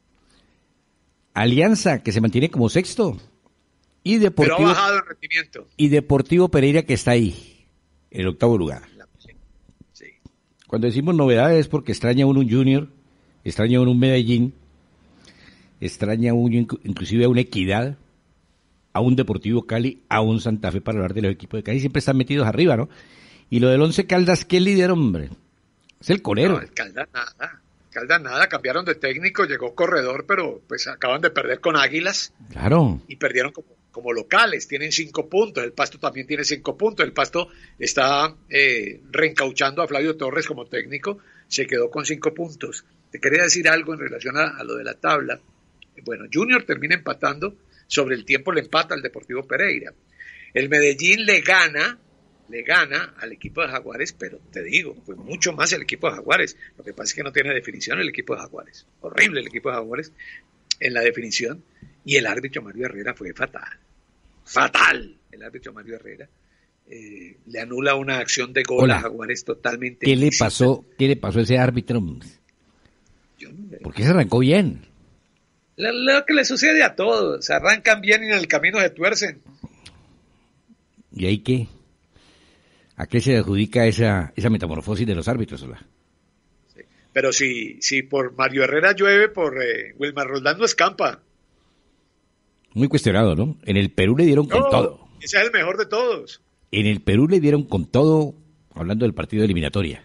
Alianza, que se mantiene como sexto. Y Deportivo, pero ha bajado en rendimiento. Y Deportivo Pereira, que está ahí, en el octavo lugar. Sí. Cuando decimos novedades es porque extraña uno un Junior, extraña uno un Medellín, extraña uno inclusive a una Equidad, a un Deportivo Cali, a un Santa Fe, para hablar de los equipos de Cali. Siempre están metidos arriba, ¿no? Y lo del Once Caldas, ¿qué líder, hombre? Es el colero. No, el Caldas nada. Caldas nada, cambiaron de técnico, llegó Corredor, pero pues acaban de perder con Águilas. Claro. Y perdieron como, como locales, tienen cinco puntos, el Pasto también tiene cinco puntos, el Pasto está eh, reencauchando a Flavio Torres como técnico, se quedó con cinco puntos. Te quería decir algo en relación a, a lo de la tabla. Bueno, Junior termina empatando, sobre el tiempo le empata al Deportivo Pereira. El Medellín le gana, le gana al equipo de Jaguares, pero te digo, fue mucho más el equipo de Jaguares. Lo que pasa es que no tiene definición el equipo de Jaguares. Horrible el equipo de Jaguares en la definición. Y el árbitro Mario Herrera fue fatal. Fatal el árbitro Mario Herrera. Eh, le anula una acción de gol Hola. a Jaguares totalmente. ¿Qué le pasó? ¿Qué le pasó a ese árbitro? ¿Por qué se arrancó bien? Lo, lo que le sucede a todos. Se arrancan bien y en el camino se tuercen. ¿Y ahí qué? ¿A qué se adjudica esa, esa metamorfosis de los árbitros, Ola? Sí. Pero si, si por Mario Herrera llueve, por eh, Wilmar Roldán no escampa. Muy cuestionado, ¿no? En el Perú le dieron con no, todo. Ese es el mejor de todos. En el Perú le dieron con todo, hablando del partido de eliminatoria.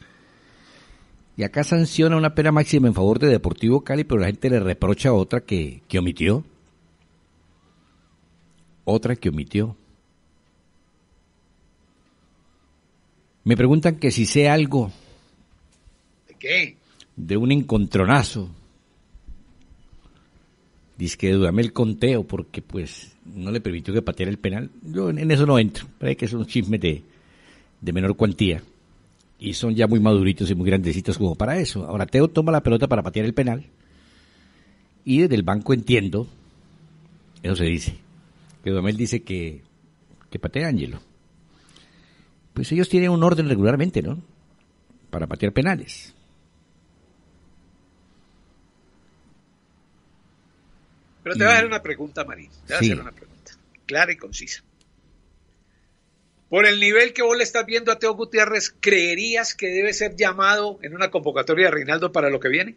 Y acá sanciona una pena máxima en favor de Deportivo Cali, pero la gente le reprocha otra que, que omitió. Otra que omitió. Me preguntan que si sé algo. ¿De qué? De un encontronazo. Dice que dudame el conteo porque pues no le permitió que pateara el penal. Yo en eso no entro. Parece que son chismes de, de menor cuantía. Y son ya muy maduritos y muy grandecitos como para eso. Ahora Teo toma la pelota para patear el penal. Y desde el banco entiendo, eso se dice, que Dudamel dice que, que patea a Ángelo. Pues ellos tienen un orden regularmente, ¿no? Para patear penales. Pero te voy a hacer una pregunta, Marín. Te voy a Sí. hacer una pregunta clara y concisa. Por el nivel que vos le estás viendo a Teo Gutiérrez, ¿creerías que debe ser llamado en una convocatoria de Reinaldo para lo que viene?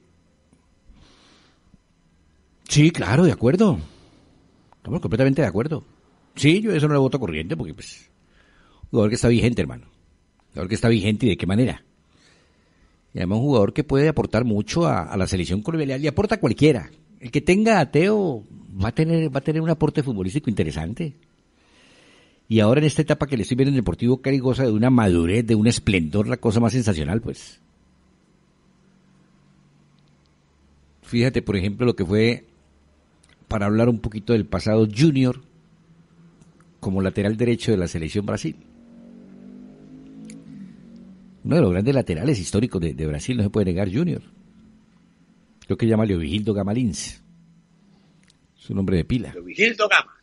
Sí, claro, de acuerdo. Estamos completamente de acuerdo. Sí, yo eso no le voto corriente porque, pues, un jugador que está vigente, hermano. Un jugador que está vigente y de qué manera. Y además un jugador que puede aportar mucho a, a la selección colombiana. Le aporta a cualquiera. El que tenga a Teo va a tener, va a tener un aporte futbolístico interesante. Y ahora en esta etapa que le estoy viendo en el Deportivo Cali goza de una madurez, de un esplendor, la cosa más sensacional, pues. Fíjate, por ejemplo, lo que fue, para hablar un poquito del pasado, Junior como lateral derecho de la selección Brasil. Uno de los grandes laterales históricos de, de Brasil, no se puede negar, Junior. Creo que se llama Leovigildo Gamalins. Su nombre de pila. Leovigildo Gama.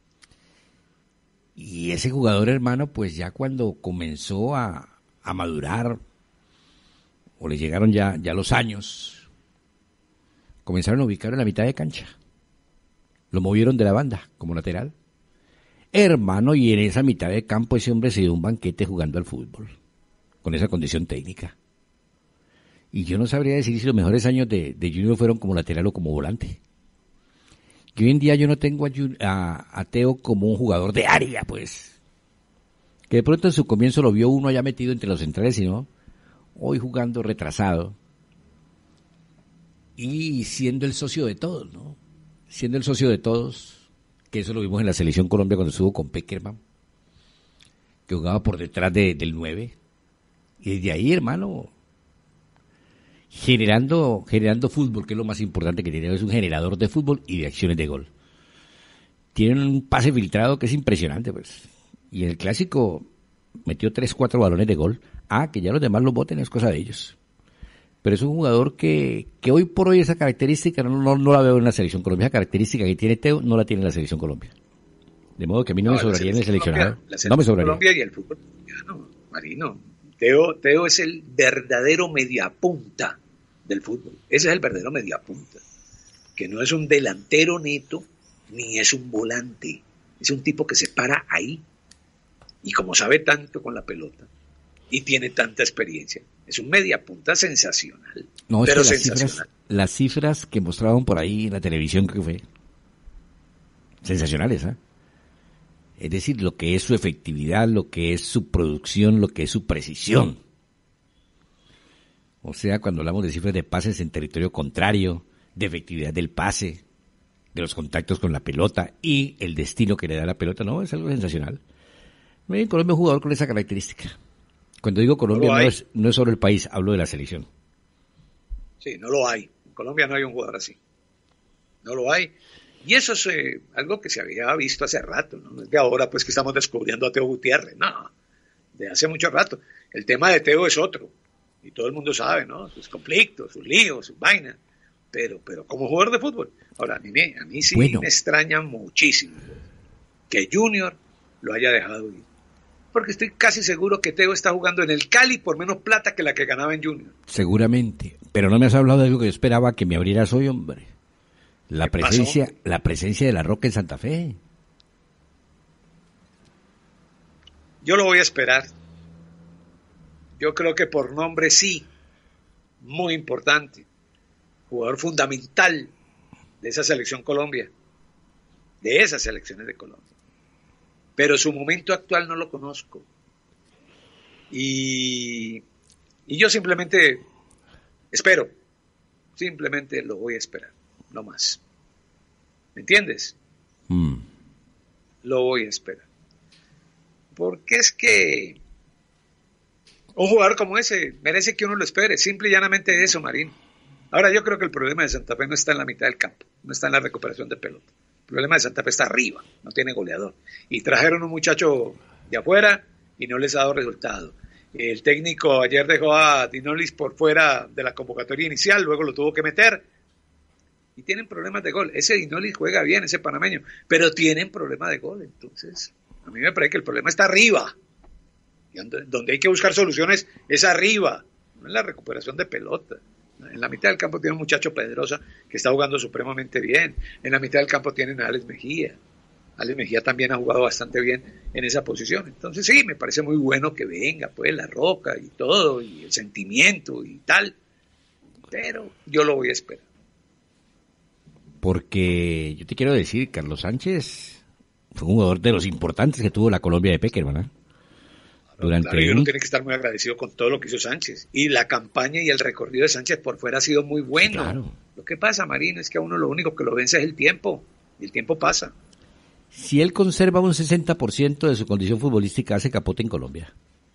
Y ese jugador, hermano, pues ya cuando comenzó a, a madurar, o le llegaron ya, ya los años, comenzaron a ubicarlo en la mitad de cancha. Lo movieron de la banda como lateral. Hermano, y en esa mitad de campo ese hombre se dio un banquete jugando al fútbol, con esa condición técnica. Y yo no sabría decir si los mejores años de, de Junior fueron como lateral o como volante. Que hoy en día yo no tengo a, a, a Teo como un jugador de área, pues. Que de pronto en su comienzo lo vio uno allá metido entre los centrales, sino hoy jugando retrasado. Y siendo el socio de todos, ¿no? Siendo el socio de todos, que eso lo vimos en la Selección Colombia cuando estuvo con Peckerman, que jugaba por detrás de, del nueve. Y desde ahí, hermano, generando generando fútbol, que es lo más importante que tiene, es un generador de fútbol y de acciones de gol. Tienen un pase filtrado que es impresionante, pues. Y en el Clásico metió tres, cuatro balones de gol. Ah, que ya los demás los voten es cosa de ellos. Pero es un jugador que, que hoy por hoy esa característica no, no, no la veo en la Selección Colombia. Esa característica que tiene Teo no la tiene en la Selección Colombia. De modo que a mí no, no me sobraría en el seleccionado. No me sobraría. Colombia y el fútbol colombiano, Marino. Teo, Teo es el verdadero mediapunta del fútbol. Ese es el verdadero mediapunta. Que no es un delantero neto, ni es un volante. Es un tipo que se para ahí. Y como sabe tanto con la pelota, y tiene tanta experiencia, es un mediapunta sensacional. No, pero es que sensacional. Las cifras, las cifras que mostraban por ahí en la televisión, creo que fue sensacionales, ¿eh? Es decir, lo que es su efectividad, lo que es su producción, lo que es su precisión. O sea, cuando hablamos de cifras de pases en territorio contrario, de efectividad del pase, de los contactos con la pelota y el destino que le da la pelota, no, es algo sensacional. En Colombia es un jugador con esa característica. Cuando digo Colombia no, no, es, no es solo el país, hablo de la selección. Sí, no lo hay. En Colombia no hay un jugador así. No lo hay. Y eso es eh, algo que se había visto hace rato, ¿no? No es de ahora pues que estamos descubriendo a Teo Gutiérrez, no, de hace mucho rato. El tema de Teo es otro, y todo el mundo sabe, ¿no? Sus conflictos, sus líos, sus vainas, pero, pero como jugador de fútbol. Ahora, a mí, me, a mí sí bueno. me extraña muchísimo que Junior lo haya dejado ir. Porque estoy casi seguro que Teo está jugando en el Cali por menos plata que la que ganaba en Junior. Seguramente, pero no me has hablado de algo que yo esperaba que me abrieras hoy, hombre. La presencia, pasó? la presencia de La Roca en Santa Fe. Yo lo voy a esperar. Yo creo que por nombre sí, muy importante, jugador fundamental de esa selección Colombia, de esas selecciones de Colombia. Pero su momento actual no lo conozco. Y, y yo simplemente espero, simplemente lo voy a esperar. No más. ¿Me entiendes? Mm. Lo voy a esperar. Porque es que un jugador como ese merece que uno lo espere. Simple y llanamente eso, Marín. Ahora, yo creo que el problema de Santa Fe no está en la mitad del campo. No está en la recuperación de pelota. El problema de Santa Fe está arriba. No tiene goleador. Y trajeron un muchacho de afuera y no les ha dado resultado. El técnico ayer dejó a Dinolis por fuera de la convocatoria inicial. Luego lo tuvo que meter. Y tienen problemas de gol. Ese Dinoli juega bien, ese panameño, pero tienen problemas de gol. Entonces, a mí me parece que el problema está arriba. Y donde hay que buscar soluciones es arriba, no en la recuperación de pelota. En la mitad del campo tiene un muchacho Pedrosa que está jugando supremamente bien. En la mitad del campo tienen a Alex Mejía. Alex Mejía también ha jugado bastante bien en esa posición. Entonces, sí, me parece muy bueno que venga, pues, La Roca y todo, y el sentimiento y tal. Pero yo lo voy a esperar. Porque yo te quiero decir, Carlos Sánchez fue un jugador de los importantes que tuvo la Colombia de Peckerman, ¿eh? Durante claro, y uno tiene que estar muy agradecido con todo lo que hizo Sánchez. Y la campaña y el recorrido de Sánchez por fuera ha sido muy bueno. Claro. Lo que pasa, Marín, es que a uno lo único que lo vence es el tiempo. Y el tiempo pasa. Si él conserva un sesenta por ciento de su condición futbolística, hace capote en Colombia.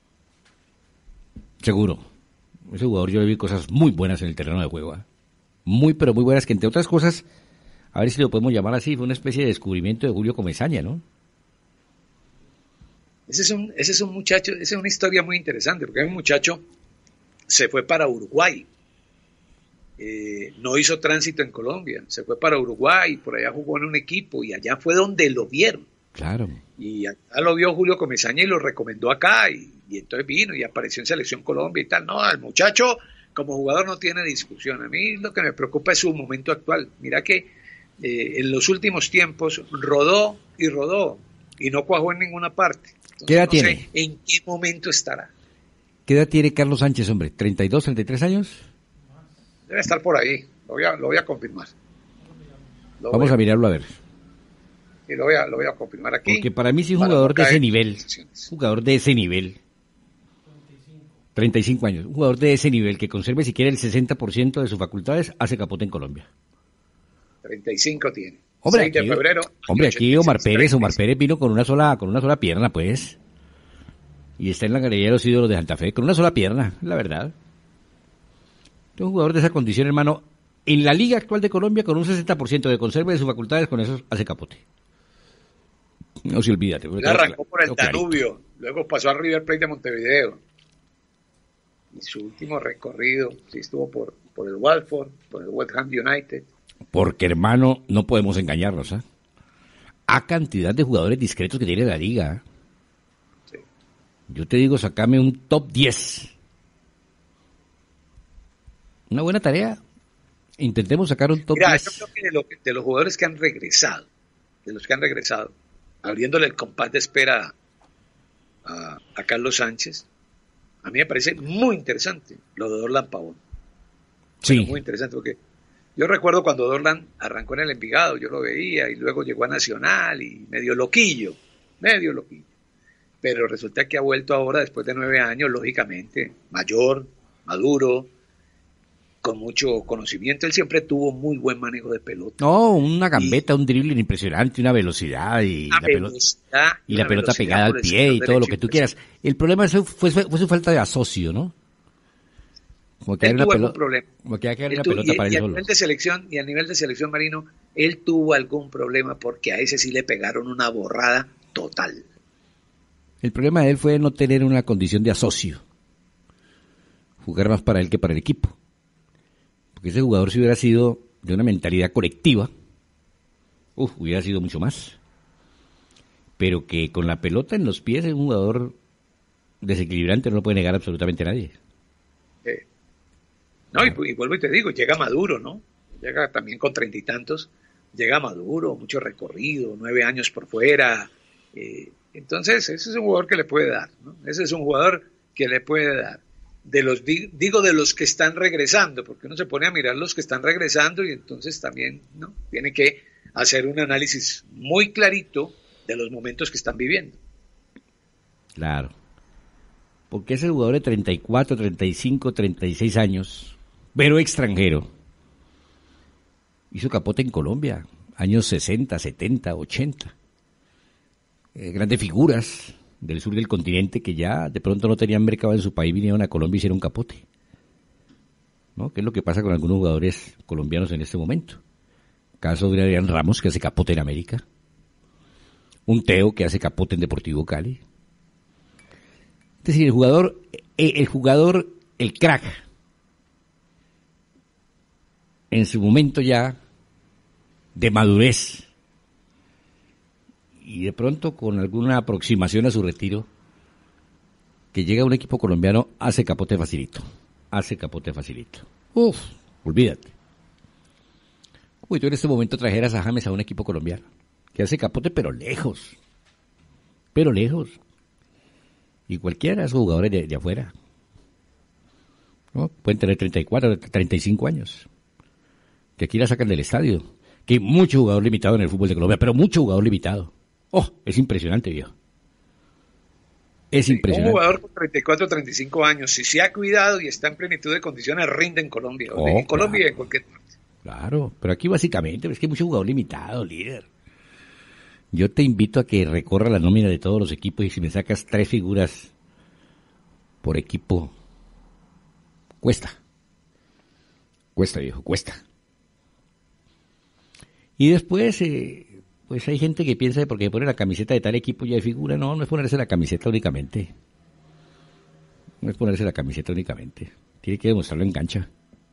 Seguro. Ese jugador yo le vi cosas muy buenas en el terreno de juego, ¿eh? Muy, pero muy buenas, que entre otras cosas, a ver si lo podemos llamar así, fue una especie de descubrimiento de Julio Comesaña, ¿no? Ese es un, ese es un muchacho, esa es una historia muy interesante, porque hay un muchacho se fue para Uruguay. Eh, no hizo tránsito en Colombia, se fue para Uruguay, por allá jugó en un equipo y allá fue donde lo vieron. Claro. Y acá lo vio Julio Comesaña y lo recomendó acá y, y entonces vino y apareció en Selección Colombia y tal. No, el muchacho como jugador no tiene discusión. A mí lo que me preocupa es su momento actual. Mira que eh, en los últimos tiempos rodó y rodó y no cuajó en ninguna parte. Entonces, ¿qué edad no tiene? sé en qué momento estará. ¿Qué edad tiene Carlos Sánchez, hombre? ¿treinta y dos, treinta y tres años? Debe estar por ahí, lo voy a, lo voy a confirmar. Lo Vamos a, a mirarlo a ver. Sí, lo voy a, lo voy a confirmar aquí. Porque para mí sí es un jugador de ese nivel, jugador de ese nivel, treinta y cinco años, un jugador de ese nivel que conserve siquiera el sesenta por ciento de sus facultades, hace capote en Colombia. treinta y cinco tiene. Hombre, seis de aquí, febrero, hombre, aquí Omar Pérez, treinta y seis. Omar Pérez vino con una sola, con una sola pierna, pues. Y está en la galería de los ídolos de Santa Fe, con una sola pierna, la verdad. Es un jugador de esa condición, hermano. En la liga actual de Colombia, con un sesenta por ciento de conserve de sus facultades, con eso hace capote. No se olvídate. Él arrancó por el Danubio, luego pasó a River Plate de Montevideo. Y su último recorrido, sí estuvo por, por el Watford, por el West Ham United. Porque, hermano, no podemos engañarnos, ¿eh? A cantidad de jugadores discretos que tiene la liga. Sí. Yo te digo, sacame un top diez. Una buena tarea. Intentemos sacar un top Mira, diez. yo creo que de, lo, de los jugadores que han regresado, de los que han regresado, abriéndole el compás de espera a, a Carlos Sánchez, a mí me parece muy interesante lo de Dorlan Pavón. Sí. Pero muy interesante porque yo recuerdo cuando Dorlan arrancó en el Envigado, yo lo veía y luego llegó a Nacional y medio loquillo, medio loquillo. Pero resulta que ha vuelto ahora después de nueve años, lógicamente, mayor, maduro, con mucho conocimiento. Él siempre tuvo muy buen manejo de pelota. No, una gambeta, y, un dribbling impresionante, una velocidad y una la velocidad, pelota, y la pelota pegada al pie y todo lo que tú quieras. El problema fue, fue, fue su falta de asocio, ¿no? Como que él una tuvo pelota, algún problema. Como que hay que él una tuvo, pelota y, para y él a solo. nivel de selección y a nivel de selección, Marino, él tuvo algún problema porque a ese sí le pegaron una borrada total. El problema de él fue no tener una condición de asocio, jugar más para él que para el equipo. Porque ese jugador, si hubiera sido de una mentalidad colectiva, uf, hubiera sido mucho más. Pero que con la pelota en los pies es un jugador desequilibrante, no lo puede negar absolutamente nadie. Eh, no, y, y vuelvo y te digo, llega maduro, ¿no? Llega también con treinta y tantos, llega maduro, mucho recorrido, nueve años por fuera. Eh, entonces, ese es un jugador que le puede dar, ¿no? Ese es un jugador que le puede dar. De los digo de los que están regresando, porque uno se pone a mirar los que están regresando y entonces también no tiene que hacer un análisis muy clarito de los momentos que están viviendo. Claro, porque ese jugador de treinta y cuatro, treinta y cinco, treinta y seis años, pero extranjero, hizo capote en Colombia, años sesenta, setenta, ochenta, eh, grandes figuras del sur del continente que ya de pronto no tenían mercado en su país, vinieron a Colombia y hicieron capote, ¿no? ¿Qué es lo que pasa con algunos jugadores colombianos en este momento? Caso de Adrián Ramos, que hace capote en América, un Teo que hace capote en Deportivo Cali. Es decir, el jugador, el jugador, el crack, en su momento ya de madurez, y de pronto con alguna aproximación a su retiro, que llega a un equipo colombiano, hace capote facilito, hace capote facilito. Uf, olvídate. Uy, tú en este momento trajeras a James a un equipo colombiano, que hace capote pero lejos, pero lejos. Y cualquiera de esos jugadores de, de afuera, ¿no? Pueden tener treinta y cuatro, treinta y cinco años, que aquí la sacan del estadio, que hay mucho jugador limitado en el fútbol de Colombia, pero mucho jugador limitado. Oh, es impresionante, viejo. Es sí, impresionante. Un jugador con treinta y cuatro, treinta y cinco años, si se ha cuidado y está en plenitud de condiciones, rinde en Colombia. Oh, en Colombia claro. y en cualquier parte. Claro, pero aquí básicamente es que hay mucho jugador limitado, líder. Yo te invito a que recorra la nómina de todos los equipos y si me sacas tres figuras por equipo, cuesta. Cuesta, viejo, cuesta. Y después, eh, pues hay gente que piensa que porque pone la camiseta de tal equipo ya hay figura. No, no es ponerse la camiseta únicamente. No es ponerse la camiseta únicamente. tiene que demostrarlo en cancha.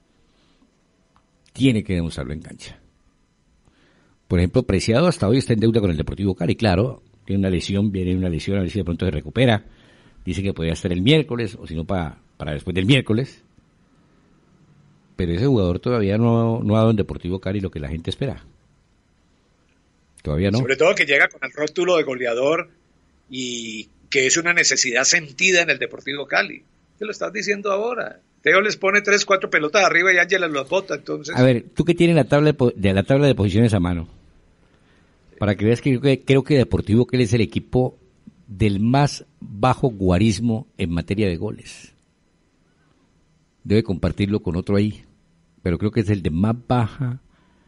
Tiene que demostrarlo en cancha. Por ejemplo, Preciado hasta hoy está en deuda con el Deportivo Cali. Claro, tiene una lesión, viene una lesión, a ver si de pronto se recupera. Dice que podría estar el miércoles, o si no, para, para después del miércoles. Pero ese jugador todavía no, no ha dado en Deportivo Cali lo que la gente espera. Todavía no. Sobre todo que llega con el rótulo de goleador y que es una necesidad sentida en el Deportivo Cali. ¿Qué lo estás diciendo ahora? Teo les pone tres, cuatro pelotas arriba y Ángela los bota, entonces... A ver, tú que tienes la tabla de, de la tabla de posiciones a mano, para que veas que yo que, creo que Deportivo Cali es el equipo del más bajo guarismo en materia de goles. Debe compartirlo con otro ahí, pero creo que es el de más baja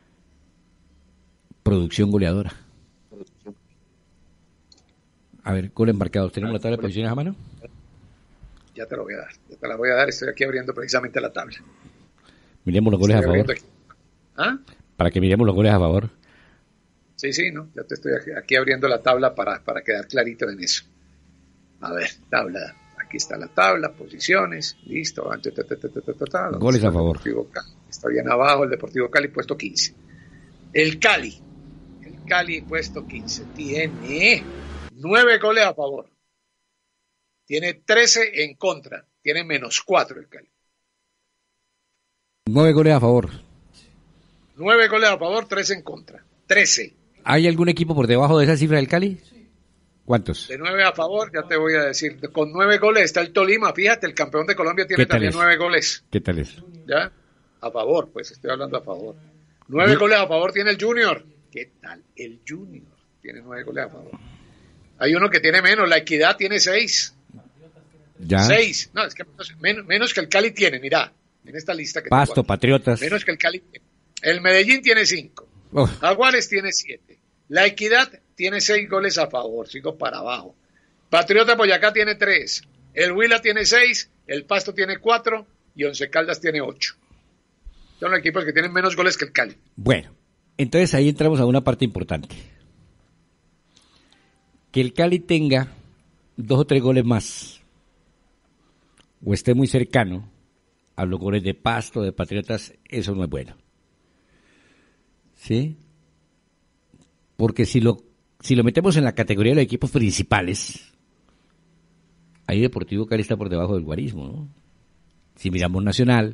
producción goleadora. A ver, goles marcados. ¿Tenemos la tabla de posiciones a mano? Ya te lo voy a dar, ya te la voy a dar, estoy aquí abriendo precisamente la tabla. Miremos los goles Estoy a favor. ¿Ah? Para que miremos los goles a favor. Sí, sí, no, ya te estoy aquí, aquí abriendo la tabla para, para quedar clarito en eso. A ver, tabla, aquí está la tabla, posiciones, listo. Antes, ta, ta, ta, ta, ta, ta, goles a favor. Está bien abajo el Deportivo Cali, puesto quince. El Cali, el Cali, puesto quince, tiene nueve goles a favor. Tiene trece en contra, tiene menos cuatro el Cali. Nueve goles a favor. Nueve goles a favor, trece en contra. Trece. ¿Hay algún equipo por debajo de esa cifra del Cali? ¿Cuántos? De nueve a favor, ya te voy a decir. Con nueve goles está el Tolima, fíjate, el campeón de Colombia tiene también es? nueve goles. ¿Qué tal es? ¿Ya? A favor, pues estoy hablando a favor. Nueve ¿Sí? goles a favor tiene el Junior. ¿Qué tal? El Junior tiene nueve goles a favor. Hay uno que tiene menos, la Equidad tiene seis. ¿Ya? Seis. No, es que menos, menos que el Cali tiene, mira, en esta lista que Pasto, Patriotas. Menos que el Cali tiene. El Medellín tiene cinco. Oh. Jaguares tiene siete. La Equidad tiene seis goles a favor, sigo para abajo. Patriota Boyacá tiene tres. El Huila tiene seis. El Pasto tiene cuatro. Y Once Caldas tiene ocho. Son los equipos que tienen menos goles que el Cali. Bueno, entonces ahí entramos a una parte importante. Que el Cali tenga dos o tres goles más, o esté muy cercano a los goles de Pasto, de Patriotas, eso no es bueno. ¿Sí? Porque si lo, si lo metemos en la categoría de los equipos principales, ahí Deportivo Cali está por debajo del guarismo, ¿no? Si miramos Nacional,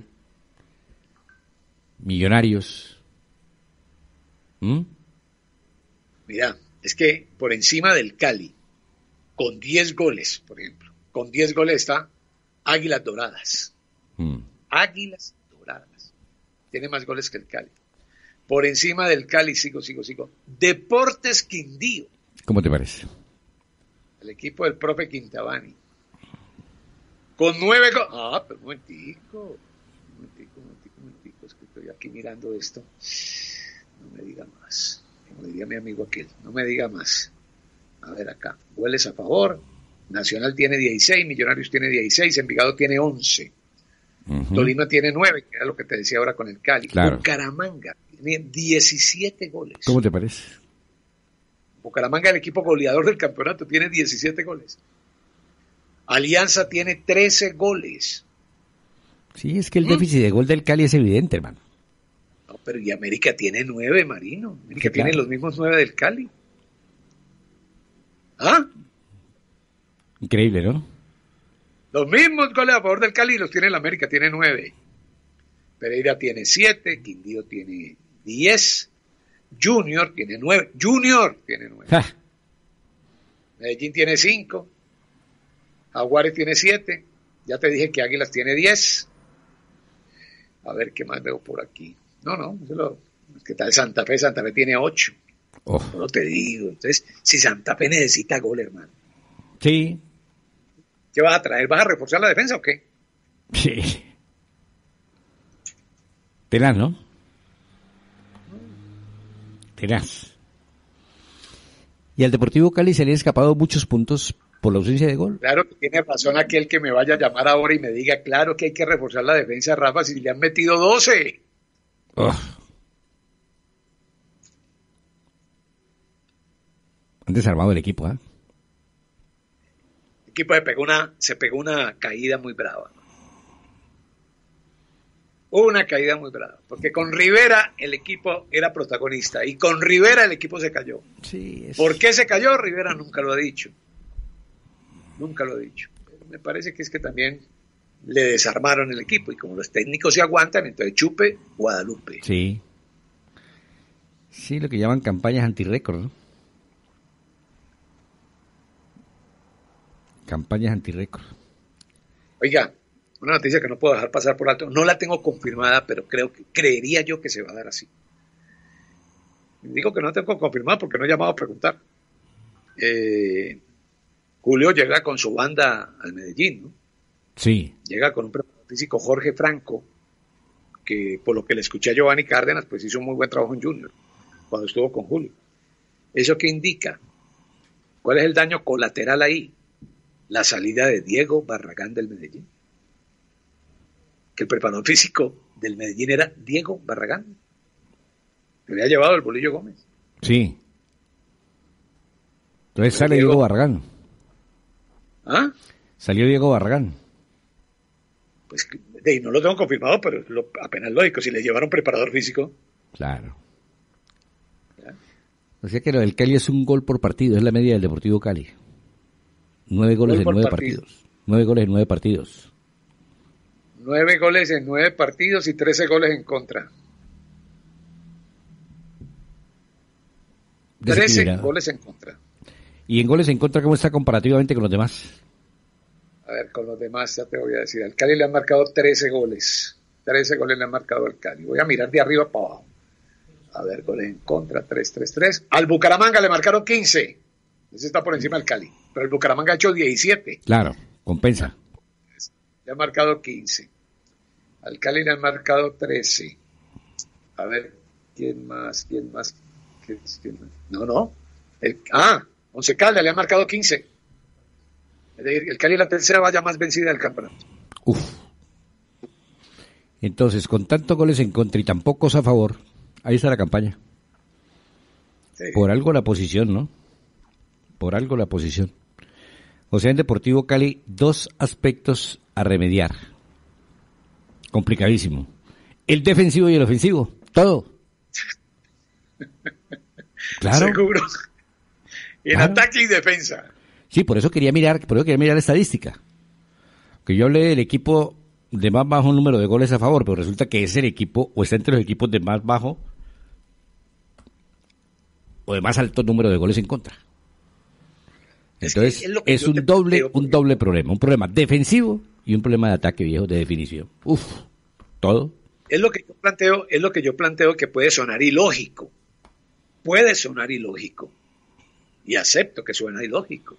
Millonarios. ¿Mm? Mira, es que por encima del Cali, con diez goles, por ejemplo, con diez goles está Águilas Doradas. Mm. Águilas Doradas. Tiene más goles que el Cali. Por encima del Cali, sigo, sigo, sigo. Deportes Quindío. ¿Cómo te parece? El equipo del profe Quintabani. Con nueve goles. Ah, pero un momentico. Un momentico, un momentico, un momentico. Es que estoy aquí mirando esto. No me diga más. Como diría mi amigo aquel. No me diga más. A ver acá. Goles a favor. Nacional tiene dieciséis. Millonarios tiene dieciséis. Envigado tiene once. Uh-huh. Tolima tiene nueve, que era lo que te decía ahora con el Cali. Claro. Bucaramanga tiene diecisiete goles. ¿Cómo te parece? Bucaramanga, el equipo goleador del campeonato, tiene diecisiete goles. Alianza tiene trece goles. Sí, es que el ¿Mm? déficit de gol del Cali es evidente, hermano. No, pero y América tiene nueve, Marino. América tiene claro. los mismos nueve del Cali. ¿Ah? Increíble, ¿no? Los mismos goles a favor del Cali los tiene el América, tiene nueve. Pereira tiene siete, Quindío tiene diez, Junior tiene nueve, Junior tiene nueve. Ja. Medellín tiene cinco, Jaguares tiene siete, ya te dije que Águilas tiene diez. A ver qué más veo por aquí. No, no, lo, ¿qué tal Santa Fe? Santa Fe tiene ocho. Oh. No te digo. Entonces, si Santa Fe necesita gol, hermano. Sí. ¿Qué vas a traer? ¿Vas a reforzar la defensa o qué? Sí. Tenaz, ¿no? Tenaz. Y al Deportivo Cali se le han escapado muchos puntos por la ausencia de gol. Claro que tiene razón aquel que me vaya a llamar ahora y me diga, claro que hay que reforzar la defensa, Rafa, si le han metido doce. Oh. Han desarmado el equipo, ¿eh? El equipo se pegó una, se pegó una caída muy brava. Una caída muy brava, porque con Rivera el equipo era protagonista y con Rivera el equipo se cayó. Sí, es... ¿Por qué se cayó? Rivera nunca lo ha dicho. Nunca lo ha dicho. Pero me parece que es que también le desarmaron el equipo y como los técnicos se aguantan, entonces chupe Guadalupe. Sí. Sí, lo que llaman campañas antirrécord, ¿no? Campañas antirrécord. Oiga, una noticia que no puedo dejar pasar por alto, no la tengo confirmada, pero creo que creería yo que se va a dar así. Digo que no tengo confirmada porque no he llamado a preguntar. Eh, Julio llega con su banda al Medellín, ¿no? Sí. Llega con un preparador físico, Jorge Franco, que por lo que le escuché a Giovanni Cárdenas, pues hizo un muy buen trabajo en Junior, cuando estuvo con Julio. ¿Eso qué indica? ¿Cuál es el daño colateral ahí? La salida de Diego Barragán del Medellín. Que el preparador físico del Medellín era Diego Barragán. Le había llevado el Bolillo Gómez. Sí. Entonces sale Diego, Diego Barragán. ¿Ah? Salió Diego Barragán. Pues de, no lo tengo confirmado, pero es lo, apenas lógico. Si le llevaron preparador físico. Claro. ¿Ya? O sea que lo del Cali es un gol por partido. Es la media del Deportivo Cali. Nueve goles en nueve partido. partidos. Nueve goles en nueve partidos. Nueve goles en nueve partidos y trece goles en contra. Trece goles en contra. ¿Y en goles en contra cómo está comparativamente con los demás? A ver, con los demás ya te voy a decir. Al Cali le han marcado trece goles. trece goles le han marcado al Cali. Voy a mirar de arriba para abajo. A ver, goles en contra, tres, tres, tres. Al Bucaramanga le marcaron quince. Ese está por encima del Cali. Pero el Bucaramanga ha hecho diecisiete. Claro, compensa. Le han marcado quince. Al Cali le han marcado trece. A ver, ¿quién más? ¿Quién más? ¿Quién, quién más? No, no. El, ah, Once Caldas le han marcado quince. Es decir, el Cali es la tercera valla más vencida del campeonato. Uf. Entonces, con tantos goles en contra y tan pocos a favor, ahí está la campaña. Sí. Por algo la posición, ¿no? Por algo la posición. O sea, en Deportivo Cali, dos aspectos a remediar. Complicadísimo. El defensivo y el ofensivo. Todo. Claro. Seguro. En claro. Ataque y defensa. Sí, por eso quería mirar, por eso quería mirar la estadística. Que yo hablé del equipo de más bajo número de goles a favor, pero resulta que es el equipo, o está entre los equipos de más bajo, o de más alto número de goles en contra. Entonces, es, es, es un doble, planteo, un doble problema. Un problema defensivo y un problema de ataque, viejo, de definición. Uf, todo. Es lo que yo planteo, es lo que yo planteo que puede sonar ilógico. Puede sonar ilógico. Y acepto que suena ilógico.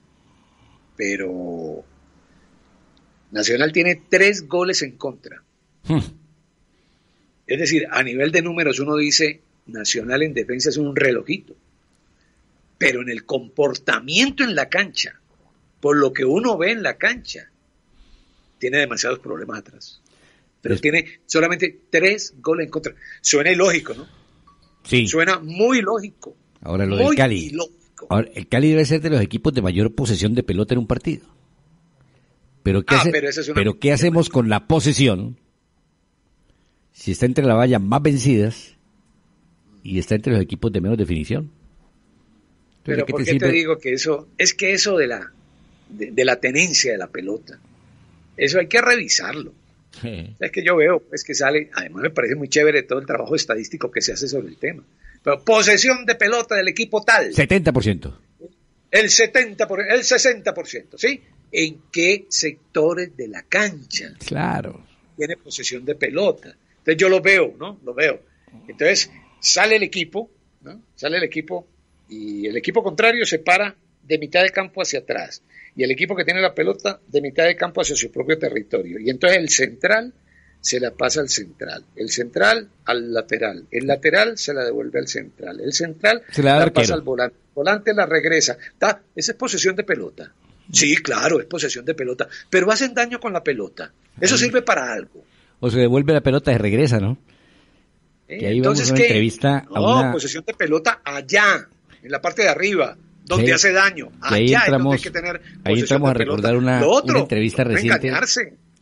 Pero Nacional tiene tres goles en contra. Hmm. Es decir, a nivel de números uno dice, Nacional en defensa es un relojito. Pero en el comportamiento en la cancha, por lo que uno ve en la cancha, tiene demasiados problemas atrás. Pero es... tiene solamente tres goles en contra. Suena ilógico, ¿no? Sí. Suena muy lógico. Ahora lo del Cali. Ilógico. Ahora, el Cali debe ser de los equipos de mayor posesión de pelota en un partido. Pero ¿qué, ah, hace... pero es pero ¿qué hacemos con la posesión si está entre las vallas más vencidas y está entre los equipos de menos definición? Pero ¿por qué te, te digo que eso, es que eso de la, de, de la tenencia de la pelota, eso hay que revisarlo. Sí. Es que yo veo, es que sale, además me parece muy chévere todo el trabajo estadístico que se hace sobre el tema. Pero posesión de pelota del equipo tal. setenta por ciento. El setenta por ciento, el sesenta por ciento, ¿sí? ¿En qué sectores de la cancha? Claro. Tiene posesión de pelota. Entonces yo lo veo, ¿no? Lo veo. Entonces sale el equipo, ¿no? Sale el equipo y el equipo contrario se para de mitad de campo hacia atrás y el equipo que tiene la pelota de mitad de campo hacia su propio territorio. Y entonces el central se la pasa al central, el central al lateral, el lateral se la devuelve al central, el central se la, la pasa al volante, el volante la regresa. ¿Tá? Esa es posesión de pelota. Sí, claro, es posesión de pelota, pero hacen daño con la pelota. Eso Ay. sirve para algo. O se devuelve la pelota, se regresa, ¿no? ¿Eh? Que ahí Entonces, vamos a una entrevista no, a una... posesión de pelota allá, en la parte de arriba, donde ahí, hace daño. Allá ahí entramos, es donde hay que tener ahí entramos a recordar una, otro, una entrevista no reciente. Engañarse.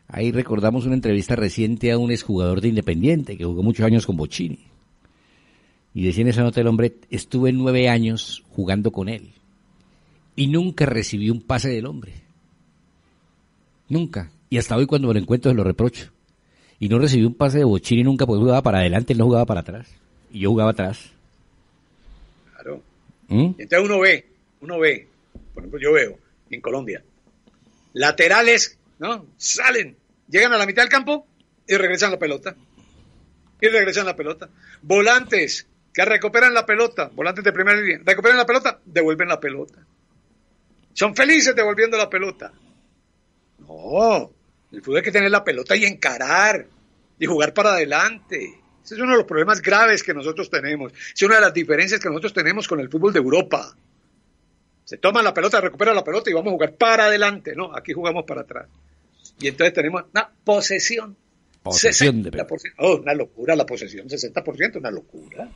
Ahí recordamos una entrevista reciente a un exjugador de Independiente que jugó muchos años con Bochini. Y decía en esa nota el hombre, estuve nueve años jugando con él. Y nunca recibí un pase del hombre. Nunca. Y hasta hoy cuando me lo encuentro se lo reprocho. Y no recibí un pase de Bochini nunca porque jugaba para adelante, él no jugaba para atrás. Y yo jugaba atrás. Claro. ¿Mm? Y entonces uno ve, uno ve, por ejemplo yo veo en Colombia, laterales, ¿no? Salen, llegan a la mitad del campo y regresan la pelota. Y regresan la pelota. Volantes que recuperan la pelota, volantes de primera línea, recuperan la pelota, devuelven la pelota. Son felices devolviendo la pelota. No, el fútbol hay que tener la pelota y encarar y jugar para adelante. Ese es uno de los problemas graves que nosotros tenemos. Es una de las diferencias que nosotros tenemos con el fútbol de Europa. Se toma la pelota, recupera la pelota y vamos a jugar para adelante. No, aquí jugamos para atrás. Y entonces tenemos una posesión. Posesión de pelota. Oh, una locura la posesión, sesenta por ciento, una locura.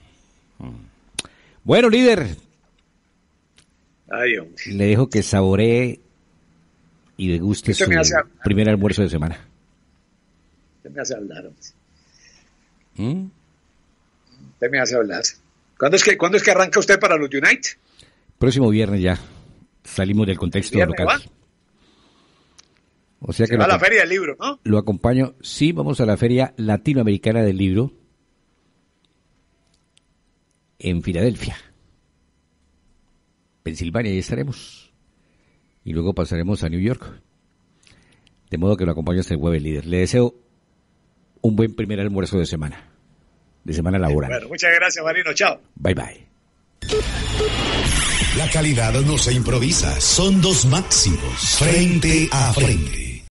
Bueno, líder. Ay, hombre. Le dejo que saboree y deguste su primer almuerzo de semana. Usted me hace hablar, hombre. ¿Mm? Usted me hace hablar. ¿Cuándo es que, ¿cuándo es que arranca usted para los United? Próximo viernes ya. Salimos del contexto local. ¿Va? O sea Se que va lo, a la feria del libro, ¿no? Lo acompaño. Sí, vamos a la Feria Latinoamericana del Libro en Filadelfia, Pensilvania, ahí estaremos. Y luego pasaremos a New York. De modo que lo acompaño hasta el jueves, líder. Le deseo un buen primer almuerzo de semana. De semana laboral. Bueno, muchas gracias, Marino. Chao. Bye, bye. La calidad no se improvisa, son dos máximos, frente a frente.